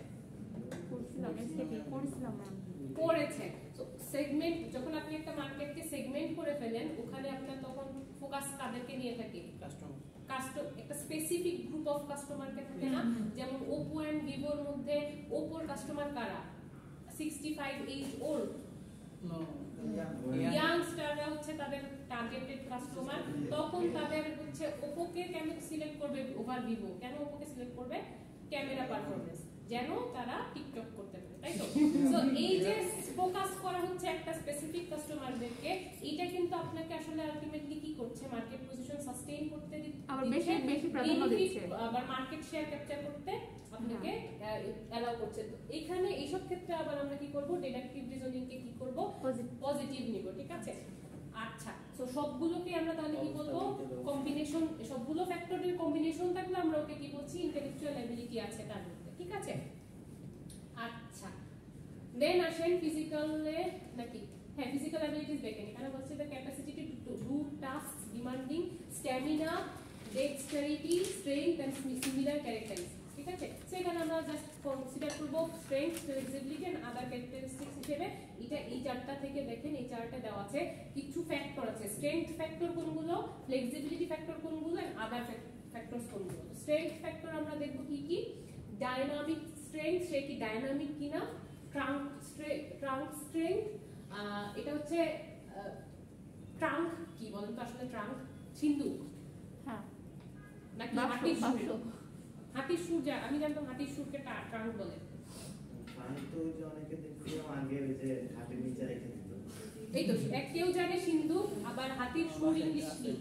পড়েছেন। তো সেগমেন্ট, যখন আপনি একটা মার্কেটকে সেগমেন্ট করে ফেলেন, ওখানে আপনার তখন ফোকাস কাদেরকে নিয়ে থাকে? একটা স্পেসিফিক গ্রুপ অফ কাস্টমারকে থাকে না? যেমন ওপো এন্ড ভিভোর মধ্যে ওপোর কাস্টমার কারা? 65 এজ ওল্ড ইয়াংস্টাররা হচ্ছে তাদের টার্গেটেড কাস্টমার। তখন তাদের হচ্ছে ওপোকে কেন সিলেক্ট করবে ওভার ভিভো? কেন ওপোকে সিলেক্ট করবে? ক্যামেরা পারফরম্যান্স, যেন তারা টিকটক করতে পারে, তাই তো? সো এই যে ফোকাস করা হচ্ছে একটা স্পেসিফিক কাস্টমারদেরকে, এটা কিন্তু আপনাকে আসলে আলটিমেটলি কি করছে? মার্কেট পজিশন সাস্টেইন করতে দিচ্ছে, আবার বেশি প্রাধান্য দিচ্ছে, আবার মার্কেট শেয়ার ক্যাপচার করতে আপনাকে অ্যালাউ করছে। তো এখানে এইসব ক্ষেত্রে আবার আমরা কি করব? ডিডাকটিভ রিজনিং কে কি করব? পজিটিভ নিব। ঠিক আছে? আচ্ছা, সো সবগুলোকে আমরা তাহলে কি বলবো? কম্বিনেশন, সবগুলো ফ্যাক্টরের কম্বিনেশন থাকলে আমরা ওকে কি বলছি? ইন্টেলেকচুয়াল অ্যাবিলিটি আছে তার মধ্যে। ঠিক আছে? আচ্ছা, দেন আসেন ফিজিক্যালে নাকি? হ্যাঁ, ফিজিক্যাল অ্যাবিলিটিস দেখেন। এখানে বলছে the capacity to do tasks demanding stamina, dexterity, strength and similar characteristics. ঠিক আছে? সেখানে আমরা জাস্ট কনসিডার করব strength, flexibility and other characteristics হিসেবে। এটা এই চারটা থেকে দেখেন, এই চার্টে দেওয়া আছে কিছু ফ্যাক্টর আছে। স্ট্রেংথ ফ্যাক্টর কোনগুলো, ফ্লেক্সিবিলিটি ফ্যাক্টর কোনগুলো এন্ড আদার ফ্যাক্টরস কোনগুলো। স্ট্রেংথ ফ্যাক্টর আমরা দেখব কি কি। ডাইনামিক স্ট্রেংথ, সে কি ডাইনামিক কিনা। ট্রাঙ্ক স্ট্রেংথ, এটা হচ্ছে ট্রাঙ্ক কি বলেন তো আসলে, ট্রাঙ্ক সিন্ধুক হ্যাঁ, নাকি বাক্স, হাতির সুর? বাক্স। হাতির সুর, আমি জানতাম হাতির সুরকে ট্রাঙ্ক বলে। আমি তো যে অনেকে দেখছিলাম আগে ওই যে হাতের নিচে রেখে দিত। এই তো কেউ জানে সিন্ধুক, আবার হাতির সুর ইংলিশ কি?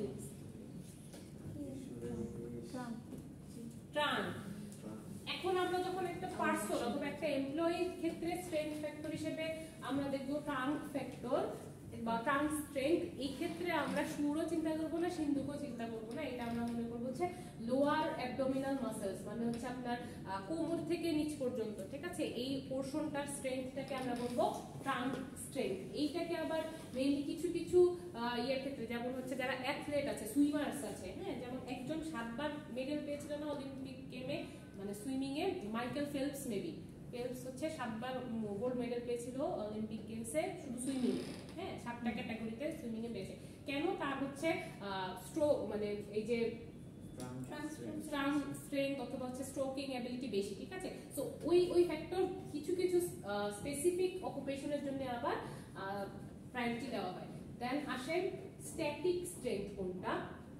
ট্রাঙ্ক। এখন আমরা যখন একটা পার্সন অথবা একটা এমপ্লয়ির ক্ষেত্রে স্ট্রেংথ ফ্যাক্টর হিসেবে আমরা দেখব ট্রাঙ্ক ফ্যাক্টর বা ট্রাঙ্ক স্ট্রেংথ। এই ক্ষেত্রে আমরা সুরও চিন্তা করব না, সিন্ধুকও চিন্তা করব না। এটা আমরা মনে করব হচ্ছে লোয়ার অ্যাবডোমিনাল মাসলস, মানে হচ্ছে আপনার কোমর থেকে নিচ পর্যন্ত, ঠিক আছে? এই পোরশনটার স্ট্রেংথটাকে আমরা বলবো ট্রাঙ্ক স্ট্রেংথ। এইটাকে আবার মেইনলি কিছু কিছু ইয়ের ক্ষেত্রে, যেমন হচ্ছে যারা অ্যাথলেট আছে, সুইমার্স আছে, হ্যাঁ, যেমন একজন 7 বার মেডেল পেয়েছিল না অলিম্পিক গেমে, মানে সুইমিং এ, মাইকেল ফেলপস। ফেলপস হচ্ছে 7 বার গোল্ড মেডেল পেয়েছিল অলিম্পিক গেমসে, শুধু সুইমিং এ, হ্যাঁ, 7টা ক্যাটাগরিতে সুইমিং এ পেয়েছে। কেন? তার হচ্ছে মানে এই যে ট্রাঙ্ক স্ট্রেংথ অথবা হচ্ছে স্ট্রোকিং অ্যাবিলিটি বেশি, ঠিক আছে? সো ওই ফ্যাক্টর কিছু কিছু স্পেসিফিক অকুপেশনের জন্য আবার প্রায়োরিটি দেওয়া হয়। দেন আসেন স্ট্যাটিক স্ট্রেংথ কোনটা,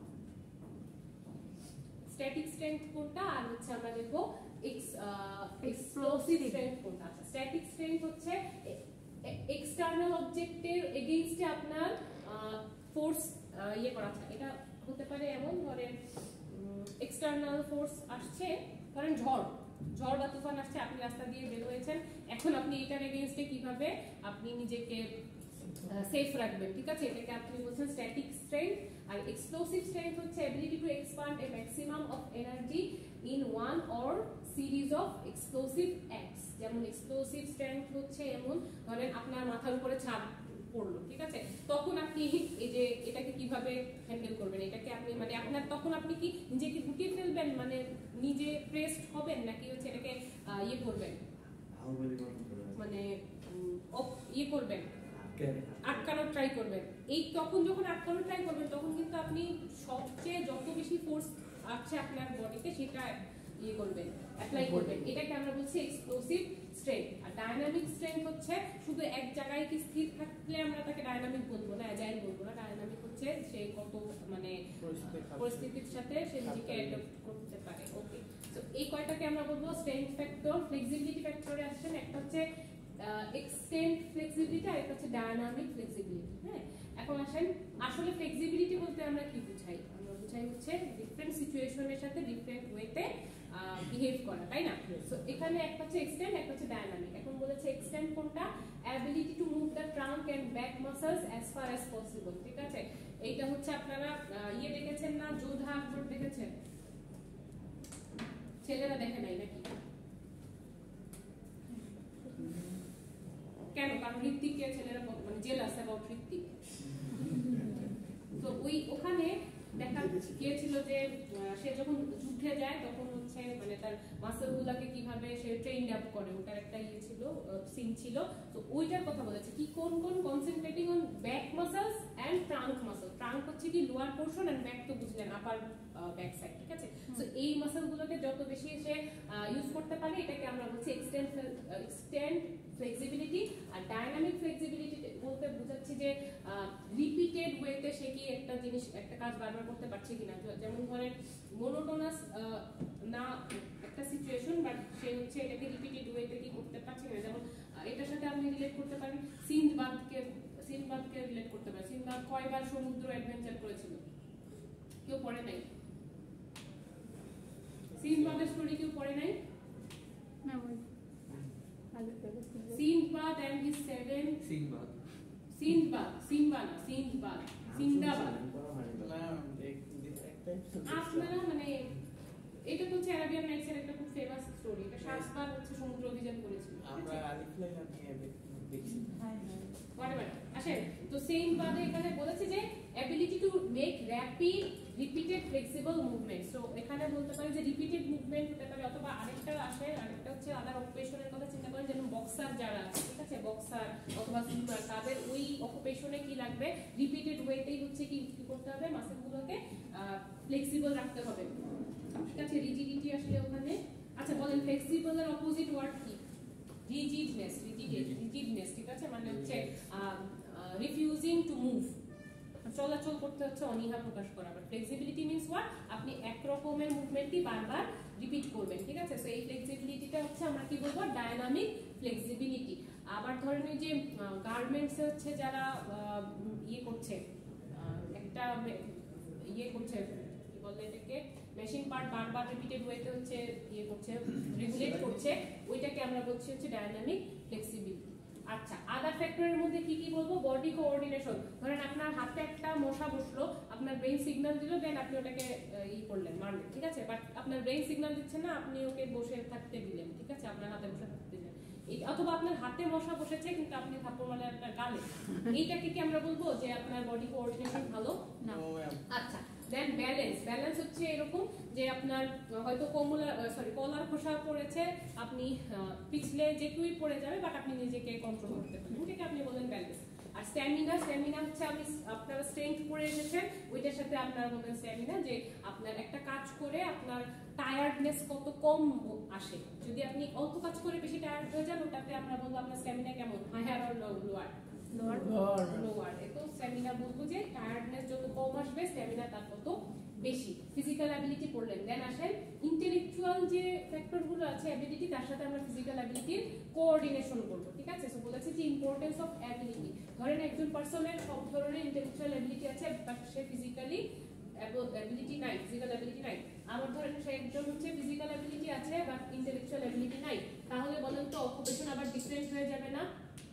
স্ট্যাটিক স্ট্রেংথ কোনটা, আর হচ্ছে আমরা দেখব এক্সপ্লোসিভ স্ট্রেংথ কোনটা। স্ট্যাটিক স্ট্রেংথ হচ্ছে এক্সটার্নাল অবজেক্টের এগেইনস্টে আপনার ফোর্স ইয়ে করা থাকে। এটা হতে পারে এমন, ধরেন এক্সটার্নাল ফোর্স আসছে, ধরেন ঝড় বা তুফান আসছে, আপনি রাস্তা দিয়ে বের হয়েছেন, এখন আপনি এটার এগেইনস্টে কিভাবে আপনি নিজেকে সেফ রাখবেন, ঠিক আছে? এটাকে আপনি বলছেন স্ট্যাটিক স্ট্রেংথ। আর এক্সপ্লোসিভ স্ট্রেংথ হচ্ছে ability to expend a maximum of energy in one or series of explosive acts. যেমন এক্সপ্লোসিভ স্ট্রেংথ হচ্ছে এমন, ধরেন আপনার মাথার উপরে ছাদ পড়লো, ঠিক আছে? তখন আপনি এই যে এটাকে কিভাবে হ্যান্ডেল করবেন, এটাকে আপনি মানে আপনার তখন আপনি কি নিজেকে গুটিয়ে ফেলবেন, মানে নিজে প্রেসড হবেন, নাকি হচ্ছে এটাকে ইয়ে করবেন, মানে ইয়ে করবেন, আটকানোর ট্রাই করবেন। এই তখন যখন আটকানোর ট্রাই করবেন, তখন কিন্তু আপনি সবচেয়ে যত বেশি ফোর্স আছে আপনার বডিতে সেটা ইয়ে করবেন, অ্যাপ্লাই করবেন। এটাকে আমরা বলছি এক্সপ্লোসিভ স্ট্রেংথ। আর ডায়নামিক স্ট্রেংথ হচ্ছে শুধু এক জায়গায় কি স্থির থাকলে আমরা তাকে ডায়নামিক বলবো না, অ্যাজাইল বলবো না। ডায়নামিক হচ্ছে সে কত মানে পরিস্থিতির সাথে সে নিজেকে অ্যাডাপ্ট করতে পারে। ওকে, তো এই কয়টাকে আমরা বলবো স্ট্রেংথ ফ্যাক্টর। ফ্লেক্সিবিলিটি ফ্যাক্টরে আসছেন, একটা হচ্ছে এক্সটেন্ড ফ্লেক্সিবিলিটি আর একটা হচ্ছে ডায়নামিক ফ্লেক্সিবিলিটি। হ্যাঁ, এখন আসেন আসলে ফ্লেক্সিবিলিটি বলতে আমরা কি বুঝাই? আমরা বুঝাই হচ্ছে ডিফারেন্ট সিচুয়েশনের সাথে ডিফারেন্ট ওয়েতে বিহেভ করা, তাই না? সো এখানে একটা হচ্ছে এক্সটেন্ড, একটা হচ্ছে ডায়নামিক। এখন বলেছে এক্সটেন্ড কোনটা? Ability to move the trunk and back muscles as far as possible, ঠিক আছে? এইটা হচ্ছে আপনারা ইয়ে দেখেছেন না, যোধা আকবর দেখেছেন? ছেলেরা দেখে নাই নাকি? কেন? কারণ ঋত্বিককে ছেলেরা মানে জেলাস অ্যাবাউট ঋত্বিক। তো ওখানে দেখা গিয়েছিল যে সে যখন যুদ্ধে যায় তখন হচ্ছে মানে তার মাসলগুলোকে কিভাবে সে ট্রেইন আপ করে, ওটার একটা ইয়ে ছিল, সিন ছিল। তো ওইটার কথা বলেছে কি, কোন concentrating on back muscles and trunk muscle. Trunk হচ্ছে কি লোয়ার পোরশন, এন্ড ব্যাক তো বুঝলেন আপার ব্যাক সাইড, ঠিক আছে? সো এই মাসলগুলোকে যত বেশি সে ইউজ করতে পারে এটাকে আমরা বলছি এক্সটেন্ড ফ্লেক্সিবিলিটি। আর ডায়নামিক ফ্লেক্সিবিলিটি বলতে বোঝাচ্ছি যে রিপিটেড ওয়েতে সে কি একটা জিনিস একটা কাজ বারবার করতে পারছে কিনা। যেমন ধরেন মোনোটোনাস না একটা সিচুয়েশন, বাট সে হচ্ছে এটাকে রিপিটেড ওয়েতে কি করতে পারছে কিনা। যেমন এটার সাথে আপনি রিলেট করতে পারেন সিনবাদকে রিলেট করতে পারেন। সিনবাদ কয়বার সমুদ্র অ্যাডভেঞ্চার করেছিল? কেউ পড়ে নাই? সিনবাদের স্টোরি কেউ পড়ে নাই? Sindbad and his seven. Sindbad. আপনারা মানে এটা তো হচ্ছে আরাবিয়ান নাইটসের একটা খুব ফেমাস স্টোরি। এটা 7 বার হচ্ছে সমুদ্র অভিযান করেছিল। আমরা আলিফ লাইলা নিয়ে দেখছি। whatever আসেন, তো সিনবাদে এখানে বলেছে যে ability to make rapid repeated flexible movement. So এখানে বলছে বলতে পারেন যে রিপিটেড মুভমেন্ট হতে পারে, অথবা আরেকটা হচ্ছে আদার অকুপেশনের কথা চিন্তা করেন, যেমন বক্সার যারা আছে, ঠিক আছে, বক্সার অথবা সুইমার, তাদের ওই অকুপেশনে কি লাগবে, রিপিটেড ওয়েতেই হচ্ছে কি করতে হবে, মাসেলগুলোকে ফ্লেক্সিবল রাখতে হবে, ঠিক আছে। রিজিডিটি আসলে ওখানে, আচ্ছা বলেন ফ্লেক্সিবলের অপোজিট ওয়ার্ড কি? রিজিডনেস, ঠিক আছে, মানে হচ্ছে রিফিউজিং টু মুভ, চলাচল করতে হচ্ছে অনীহা প্রকাশ করা। বাট ফ্লেক্সিবিলিটি মিন্স হোয়াট, আপনি এক রকমের মুভমেন্টই বারবার রিপিট করবেন, ঠিক আছে। সো এই ফ্লেক্সিবিলিটিটা হচ্ছে আমরা কি বলবো, ডায়নামিক ফ্লেক্সিবিলিটি। আবার ধরেন ওই যে গার্মেন্টসে হচ্ছে যারা ইয়ে করছে, একটা ইয়ে করছে, কি বলে এটাকে, মেশিন পার্ট বারবার রিপিটেড ওয়েতে হচ্ছে ইয়ে করছে, রেগুলেট করছে, ওইটাকে আমরা বলছি হচ্ছে ডায়নামিক ফ্লেক্সিবিলিটি। আচ্ছা, আদার ফ্যাক্টরের মধ্যে কি কি বলবো, বডি কোঅর্ডিনেশন। ধরেন আপনার হাতে একটা মশা বসলো, আপনার ব্রেইন সিগন্যাল দিল, দেন আপনি ওটাকে ই করলেন, মারলেন, ঠিক আছে। বাট আপনার ব্রেইন সিগন্যাল দিচ্ছে না, আপনি ওকে বসে থাকতে দিলেন, ঠিক আছে, আপনার হাতে বসে থাকতে দিলেন। অথবা আপনার হাতে মশা বসেছে কিন্তু আপনি থাপ্পড় মারলেন আপনার গালে, এইটাকে কি আমরা বলবো যে আপনার বডি কোঅর্ডিনেশন ভালো না? আচ্ছা, দেন ব্যালেন্স হচ্ছে এরকম যে আপনার হয়তো কলার খোসা পড়েছে, আপনি পিছলে যে কেউই পড়ে যাবে, বাট আপনি নিজেকে কন্ট্রোল করতে পারেন, ওটাকে আপনি বলেন ব্যালেন্স। আর স্ট্যামিনা হচ্ছে আপনি আপনার স্ট্রেংথ পড়ে এসেছেন, ওইটার সাথে আপনার বলেন স্ট্যামিনা, যে আপনার একটা কাজ করে আপনার টায়ার্ডনেস কত কম আসে। যদি আপনি অল্প কাজ করে বেশি টায়ার্ড হয়ে যান, ওটাতে আমরা বলবো আপনার স্ট্যামিনা কেমন, হায়ার আর লোয়ার। তো স্ট্যামিনা বলবো যে টায়ার্ডনেস যত কম আসবে, স্ট্যামিনা তার তত বেশি। ফিজিক্যাল অ্যাবিলিটি পড়লেন, দেন আসেন ইন্টেলেকচুয়াল যে ফ্যাক্টর গুলো আছে অ্যাবিলিটি, তার সাথে আমরা ফিজিক্যাল অ্যাবিলিটির কোঅর্ডিনেশন করব, ঠিক আছে। সো বলেছি যে ইম্পর্টেন্স অফ অ্যাবিলিটি। ধরেন একজন পারসনের সব ধরনের ইন্টেলেকচুয়াল অ্যাবিলিটি আছে, বাট সে ফিজিক্যালি অ্যাবিলিটি নাই, ফিজিক্যাল অ্যাবিলিটি নাই। আবার ধরেন সে একজন হচ্ছে ফিজিক্যাল অ্যাবিলিটি আছে বাট ইন্টেলেকচুয়াল অ্যাবিলিটি নাই, তাহলে বলেন তো অকুপেশন আবার ডিফারেন্ট হয়ে যাবে না?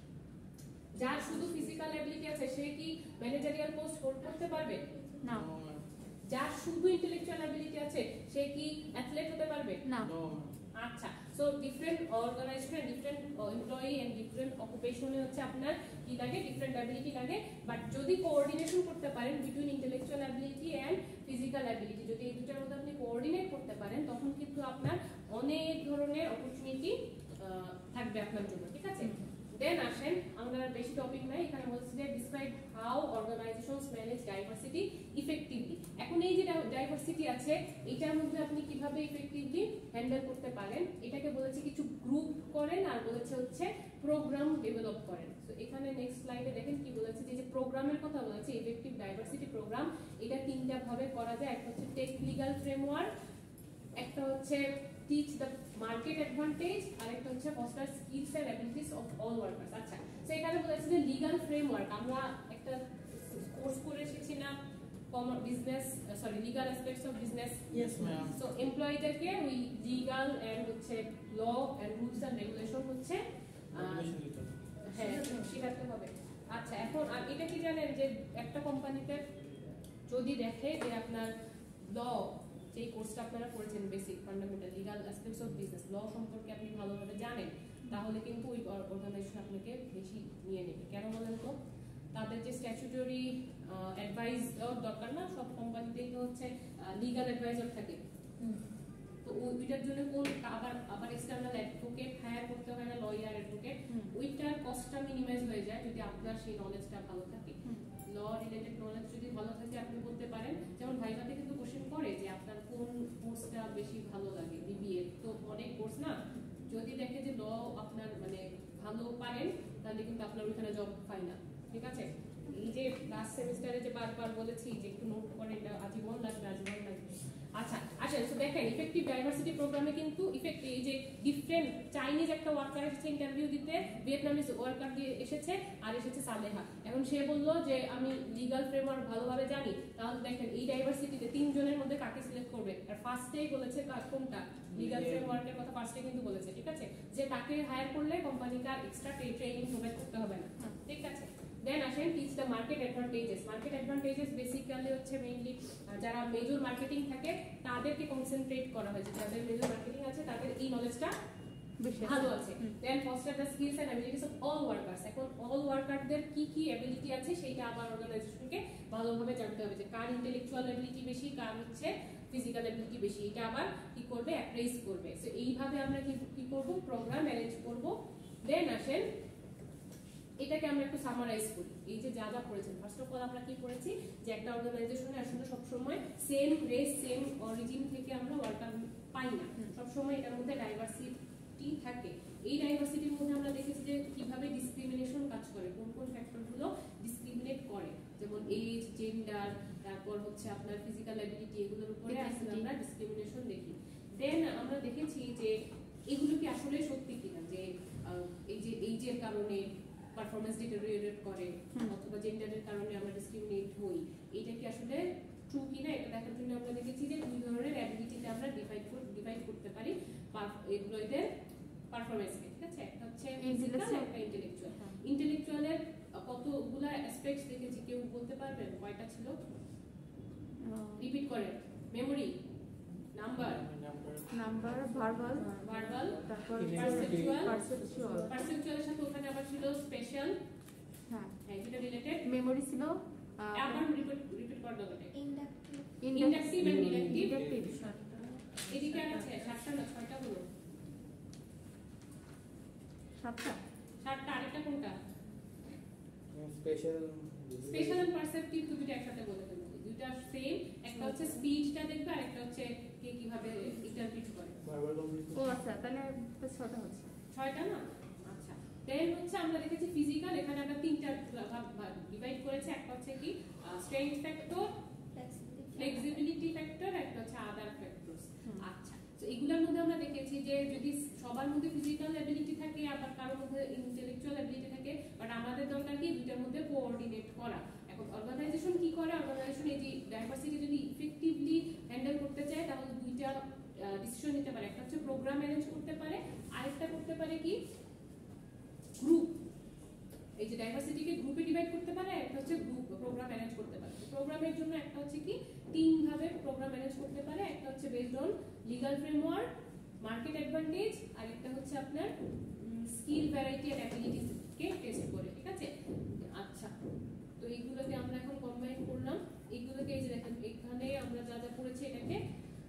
যার শুধু ফিজিক্যাল অ্যাবিলিটি আছে সে কি ম্যানেজারিয়াল পোস্ট হোল্ড করতে পারবে না? যার শুধু ইন্টেলেকচুয়াল অ্যাবিলিটি আছে সে কি অ্যাথলেট হতে পারবে না? আচ্ছা, so different organization, different employee and different অকুপেশনে হচ্ছে আপনার কি লাগে, ডিফারেন্ট অ্যাবিলিটি লাগে। বাট যদি কোঅর্ডিনেশন করতে পারেন between intellectual ability and physical ability, যদি এই দুটার মধ্যে আপনি কোঅর্ডিনেট করতে পারেন, তখন কিন্তু আপনার অনেক ধরনের অপরচুনিটি থাকবে আপনার জন্য, ঠিক আছে। দেন আসেন, আমরা বেশি টপিক নাই, এখানে বলছি যে describe how organizations manage diversity effectively. এখন এই যে ডাইভার্সিটি আছে, এটার মধ্যে আপনি কিভাবে ইফেক্টিভলি হ্যান্ডেল করতে পারেন, এটাকে বলেছে কিছু গ্রুপ করেন, আর বলেছে হচ্ছে প্রোগ্রাম ডেভেলপ করেন। তো এখানে নেক্সট স্লাইডে দেখেন কি বলেছে, যে প্রোগ্রামের কথা বলেছে, ইফেক্টিভ ডাইভার্সিটি প্রোগ্রাম। এটা তিনটা ভাবে করা যায়, একটা হচ্ছে টেক লিগ্যাল ফ্রেমওয়ার্ক, একটা হচ্ছে teach the market advantage, আর একটা হচ্ছে foster skills and abilities of all workers। আচ্ছা, সো এখানে বলেছে যে লিগ্যাল ফ্রেমওয়ার্ক, আমরা একটা কোর্স করে এসেছি না, legal aspects of business. Yes ma'am. So এমপ্লয়িদেরকে ওই লিগ্যাল এন্ড হচ্ছে law and rules and regulation হচ্ছে হ্যাঁ শেখাতে হবে। আচ্ছা, এখন আর এটা কি জানেন যে একটা কোম্পানিতে যদি দেখে যে আপনার ল, যে কোর্সটা আপনারা করেছেন basic fundamental legal aspects of business, law সম্পর্কে আপনি ভালোভাবে জানেন, তাহলে কিন্তু ওই অর্গানাইজেশন আপনাকে বেশি নিয়ে নেবে। কেন বলেন তো? তাদের যে স্ট্যাচুটরি অ্যাডভাইস দরকার না, সব কোম্পানিতেই তো হচ্ছে লিগ্যাল অ্যাডভাইজার থাকে। তো ওইটার জন্য কোন আবার এক্সটার্নাল অ্যাডভোকেট হায়ার করতে হয় না, লয়ার অ্যাডভোকেট, ওইটার কস্টটা মিনিমাইজ হয়ে যায় যদি আপনার সেই নলেজটা ভালো থাকে। ল রিলেটেড নলেজ যদি ভালো থাকে, আপনি বলতে পারেন, যেমন ভাইভাতে কিন্তু কোশ্চেন করে যে আপনার কোন কোর্সটা বেশি ভালো লাগে, বিবিএ তো অনেক কোর্স না, যদি দেখে যে ল আপনার মানে ভালো পারেন, তাহলে কিন্তু আপনার ওইখানে জব পায় না, ঠিক আছে। এই যে লাস্ট সেমিস্টারে যে বারবার বলেছি যে একটু নোট করে, এটা আজীবন লাগবে, আজীবন লাগবে। আচ্ছা আসেন, তো দেখেন ইফেক্টিভ ডাইভার্সিটি প্রোগ্রামে কিন্তু এই যে ডিফারেন্ট চাইনিজ একটা ওয়ার্কার এসেছে ইন্টারভিউ দিতে, ভিয়েতনামিজ ওয়ার্কার দিয়ে এসেছে, আর এসেছে সালেহা। এখন সে বললো যে আমি লিগ্যাল ফ্রেমওয়ার্ক ভালোভাবে জানি, তাহলে দেখেন এই ডাইভার্সিটিতে তিনজনের মধ্যে কাকে সিলেক্ট করবে? আর ফার্স্টেই বলেছে কোনটা, লিগ্যাল ফ্রেমওয়ার্কের কথা ফার্স্টে কিন্তু বলেছে, ঠিক আছে, যে তাকে হায়ার করলে কোম্পানিকে আর এক্সট্রা ট্রেনিং প্রোভাইড করতে হবে না, ঠিক আছে। দেন আসেন teach the market advantages. Market advantages basically হচ্ছে মেইনলি যারা মেজর মার্কেটিং থাকে তাদেরকে কনসেন্ট্রেট করা হয়েছে, যাদের মেজর মার্কেটিং আছে তাদের এই নলেজটা ভালো আছে। Then foster the skills and abilities of all workers. এখন অল ওয়ার্কারদের কি কি অ্যাবিলিটি আছে সেইটা আবার অর্গানাইজেশনকে ভালোভাবে জানতে হবে, যে কার ইন্টেলেকচুয়াল অ্যাবিলিটি বেশি, কার হচ্ছে ফিজিক্যাল অ্যাবিলিটি বেশি, এটা আবার কি করবে অ্যাপ্রেস করবে। সো এইভাবে আমরা কি করব প্রোগ্রাম অ্যারেঞ্জ করব। দেন আসেন এটাকে আমরা একটু সামারাইজ করি, এই যে যা যা করেছেন। ফার্স্ট অফ অল আমরা কি করেছি যে একটা অর্গানাইজেশনে আসলে সবসময় সেম রেস সেম অরিজিন থেকে আমরা ওয়ার্কার পাই না, সবসময় এটার মধ্যে ডাইভার্সিটি থাকে। এই ডাইভার্সিটির মধ্যে আমরা দেখেছি যে কিভাবে ডিসক্রিমিনেশন কাজ করে, কোন কোন ফ্যাক্টরগুলো ডিসক্রিমিনেট করে, যেমন এজ, জেন্ডার, তারপর হচ্ছে আপনার ফিজিক্যাল অ্যাবিলিটি, এগুলোর উপরে আসলে আমরা ডিসক্রিমিনেশন দেখি। দেন আমরা দেখেছি যে এগুলো কি আসলে সত্যি কিনা, যে এই যে এইজের কারণে পারফরম্যান্স ডিটেরিওরেট করে অথবা জেন্ডারের কারণে আমরা ডিসক্রিমিনেট হই, এটা কি আসলে ট্রু কিনা এটা দেখার জন্য আমরা দেখেছি যে দুই ধরনের অ্যাবিলিটিতে আমরা ডিভাইড করতে পারি এমপ্লয়ীদের পারফরম্যান্সকে, ঠিক আছে? একটা হচ্ছে ফিজিক্যাল, একটা ইন্টেলেকচুয়াল। ইন্টেলেকচুয়ালের কতগুলা অ্যাসপেক্টস দেখেছি, কেউ বলতে পারবেন কয়টা ছিল? রিপিট করেন। মেমোরি, নাম্বার, ভার্বাল, তারপর পারসেপচুয়ালের সাথে ওখানে আবার ছিল স্পেশাল, হ্যাঁ এটা রিলেটেড। মেমোরি ছিল, আবার রিপিট কর দাও এটা। Inductive and deductive. এদিকে আছে 7টা না 6টা হলো? 7টা। আরেকটা কোনটা? স্পেশাল এন্ড পারসেপটিভ, দুটো একসাথে বলে দেব। দুটো সেম, একটা হচ্ছে স্পিচটা দেখবে আর একটা হচ্ছে কে কিভাবে ইন্টারপ্রিট করে। ও আচ্ছা, তাহলে 6টা হচ্ছে। 6টা না? আচ্ছা। দেন হচ্ছে আমরা দেখেছি ফিজিক্যাল, এখানে আমরা 3টা ডিভাইড করেছি। একটা হচ্ছে কি স্ট্রেংথ ফ্যাক্টর, ফ্লেক্সিবিলিটি ফ্যাক্টর, একটা হচ্ছে আদার ফ্যাক্টরস। আচ্ছা, তো এগুলোর মধ্যে আমরা দেখেছি যে যদি সবার মধ্যে ফিজিক্যাল অ্যাবিলিটি থাকে আবার কারোর মধ্যে ইন্টেলেকচুয়াল অ্যাবিলিটি থাকে, বাট আমাদের দরকার কি দুইটার মধ্যে কোঅর্ডিনেট করা। এখন অর্গানাইজেশন কি করে, অর্গানাইজেশন এই যে ডাইভার্সিটি যদি ইফেক্টিভলি হ্যান্ডেল করতে চায় তাহলে দুইটা ডিসিশন নিতে পারে। একটা হচ্ছে প্রোগ্রাম ম্যানেজ করতে পারে, আরেকটা করতে পারে কি গ্রুপ, এই যে ডাইভার্সিটিকে গ্রুপে ডিভাইড করতে পারে, একটা হচ্ছে গ্রুপ প্রোগ্রাম ম্যানেজ করতে পারে। প্রোগ্রামের জন্য একটা হচ্ছে কি 3 ভাবে প্রোগ্রাম ম্যানেজ করতে পারে, একটা হচ্ছে based on legal framework, market advantage, আর একটা হচ্ছে আপনার স্কিল, ভ্যারাইটি এন্ড অ্যাবিলিটিস কে টেস্ট করে, ঠিক আছে? আচ্ছা, তো এইগুলোকে আমরা এখন কম্বাইন করলাম। এইগুলোকে এই যে দেখেন এখানে আমরা যা যা করেছি এটাকে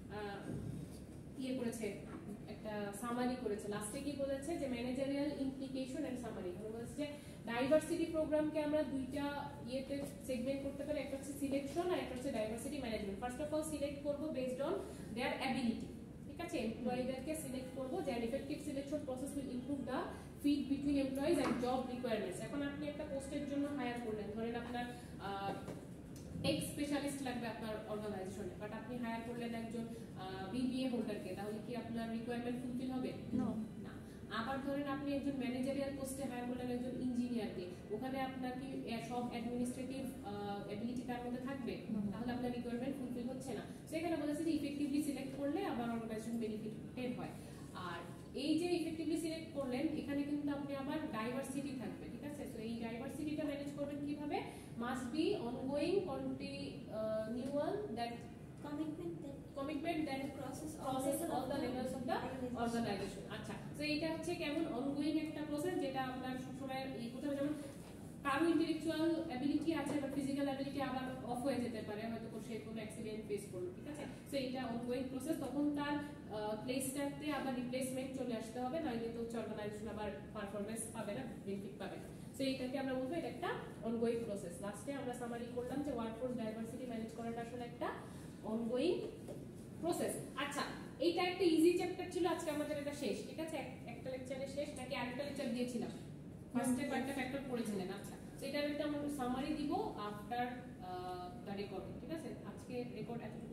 করেছে, একটা সামারি করেছে। লাস্টে কি বলেছে যে ম্যানেজারিয়াল ইমপ্লিকেশন এন্ড সামারি। মানে বলেছে যে ডাইভার্সিটি প্রোগ্রামকে আমরা দুইটা ইয়েতে সেগমেন্ট করতে পারি, একটা হচ্ছে সিলেকশন আর একটা হচ্ছে diversity management. First of all select করব বেসড অন देयर অ্যাবিলিটি, ঠিক আছে? এমপ্লয়ীদেরকে সিলেক্ট করব যে an effective selection process will improve the fit between employees and job requirements। এখন আপনি একটা পোস্টের জন্য হায়ার করলেন, ধরেন আপনার এক্স স্পেশালিস্ট লাগবে আপনার অর্গানাইজেশনে, বাট আপনি হায়ার করলেন একজন বিবিএ হোল্ডারকে, তাহলে কি আপনার রিকোয়ারমেন্ট ফুলফিল হবে? না। আবার ধরেন আপনি একজন ম্যানেজারিয়াল পোস্টে হায়ার করলেন একজন ইঞ্জিনিয়ারকে, ওখানে আপনার কি সব অ্যাডমিনিস্ট্রেটিভ এবিলিটি তার মধ্যে থাকবে? তাহলে আপনার রিকোয়ারমেন্ট ফুলফিল হচ্ছে না। সেখানে বলেছে যে ইফেক্টিভলি সিলেক্ট করলে আবার অর্গানাইজেশন বেনিফিটেড হয়। আর এই যে ইফেক্টিভলি সিলেক্ট করলেন এখানে কিন্তু আপনি আবার ডাইভার্সিটি থাকবে, ঠিক আছে? তো এই ডাইভার্সিটিটা ম্যানেজ করবেন কিভাবে? Must be ongoing, continual, that commitment that crosses all the levels of the organization। আচ্ছা, তো এটা হচ্ছে কেমন অনগোয়িং একটা প্রসেস, যেটা আপনার সবসময় এই করতে হবে। যেমন কারো ইন্টেলেকচুয়াল অ্যাবিলিটি আছে বা ফিজিক্যাল অ্যাবিলিটি আবার অফ হয়ে যেতে পারে, হয়তো সে কোনো অ্যাক্সিডেন্ট ফেস করলো, ঠিক আছে? তো এটা অনগোয়িং প্রসেস, তখন তার প্লেসটাতে আবার রিপ্লেসমেন্ট চলে আসতে হবে, নইলে তো হচ্ছে অর্গানাইজেশন আবার পারফরমেন্স পাবে না, বেনিফিট পাবে না। সো এইটাকে আমরা বলবো এটা একটা অনগোয়িং প্রসেস। লাস্টে আমরা সামারি করলাম যে ওয়ার্কফোর্স ডাইভার্সিটি ম্যানেজ করাটা আসলে একটা অনগোয়িং প্রসেস। আচ্ছা, এইটা একটা ইজি চ্যাপ্টার ছিল, আজকে আমাদের এটা শেষ, ঠিক আছে? একটা লেকচারে শেষ, নাকি আরেকটা লেকচার দিয়েছিলাম? ফার্স্টে কয়েকটা ফ্যাক্টর পড়েছিলেন। আচ্ছা, তো এটার একটা আমরা সামারি দিব আফটার দ্য রেকর্ডিং, ঠিক আছে? আজকে রেকর্ড এত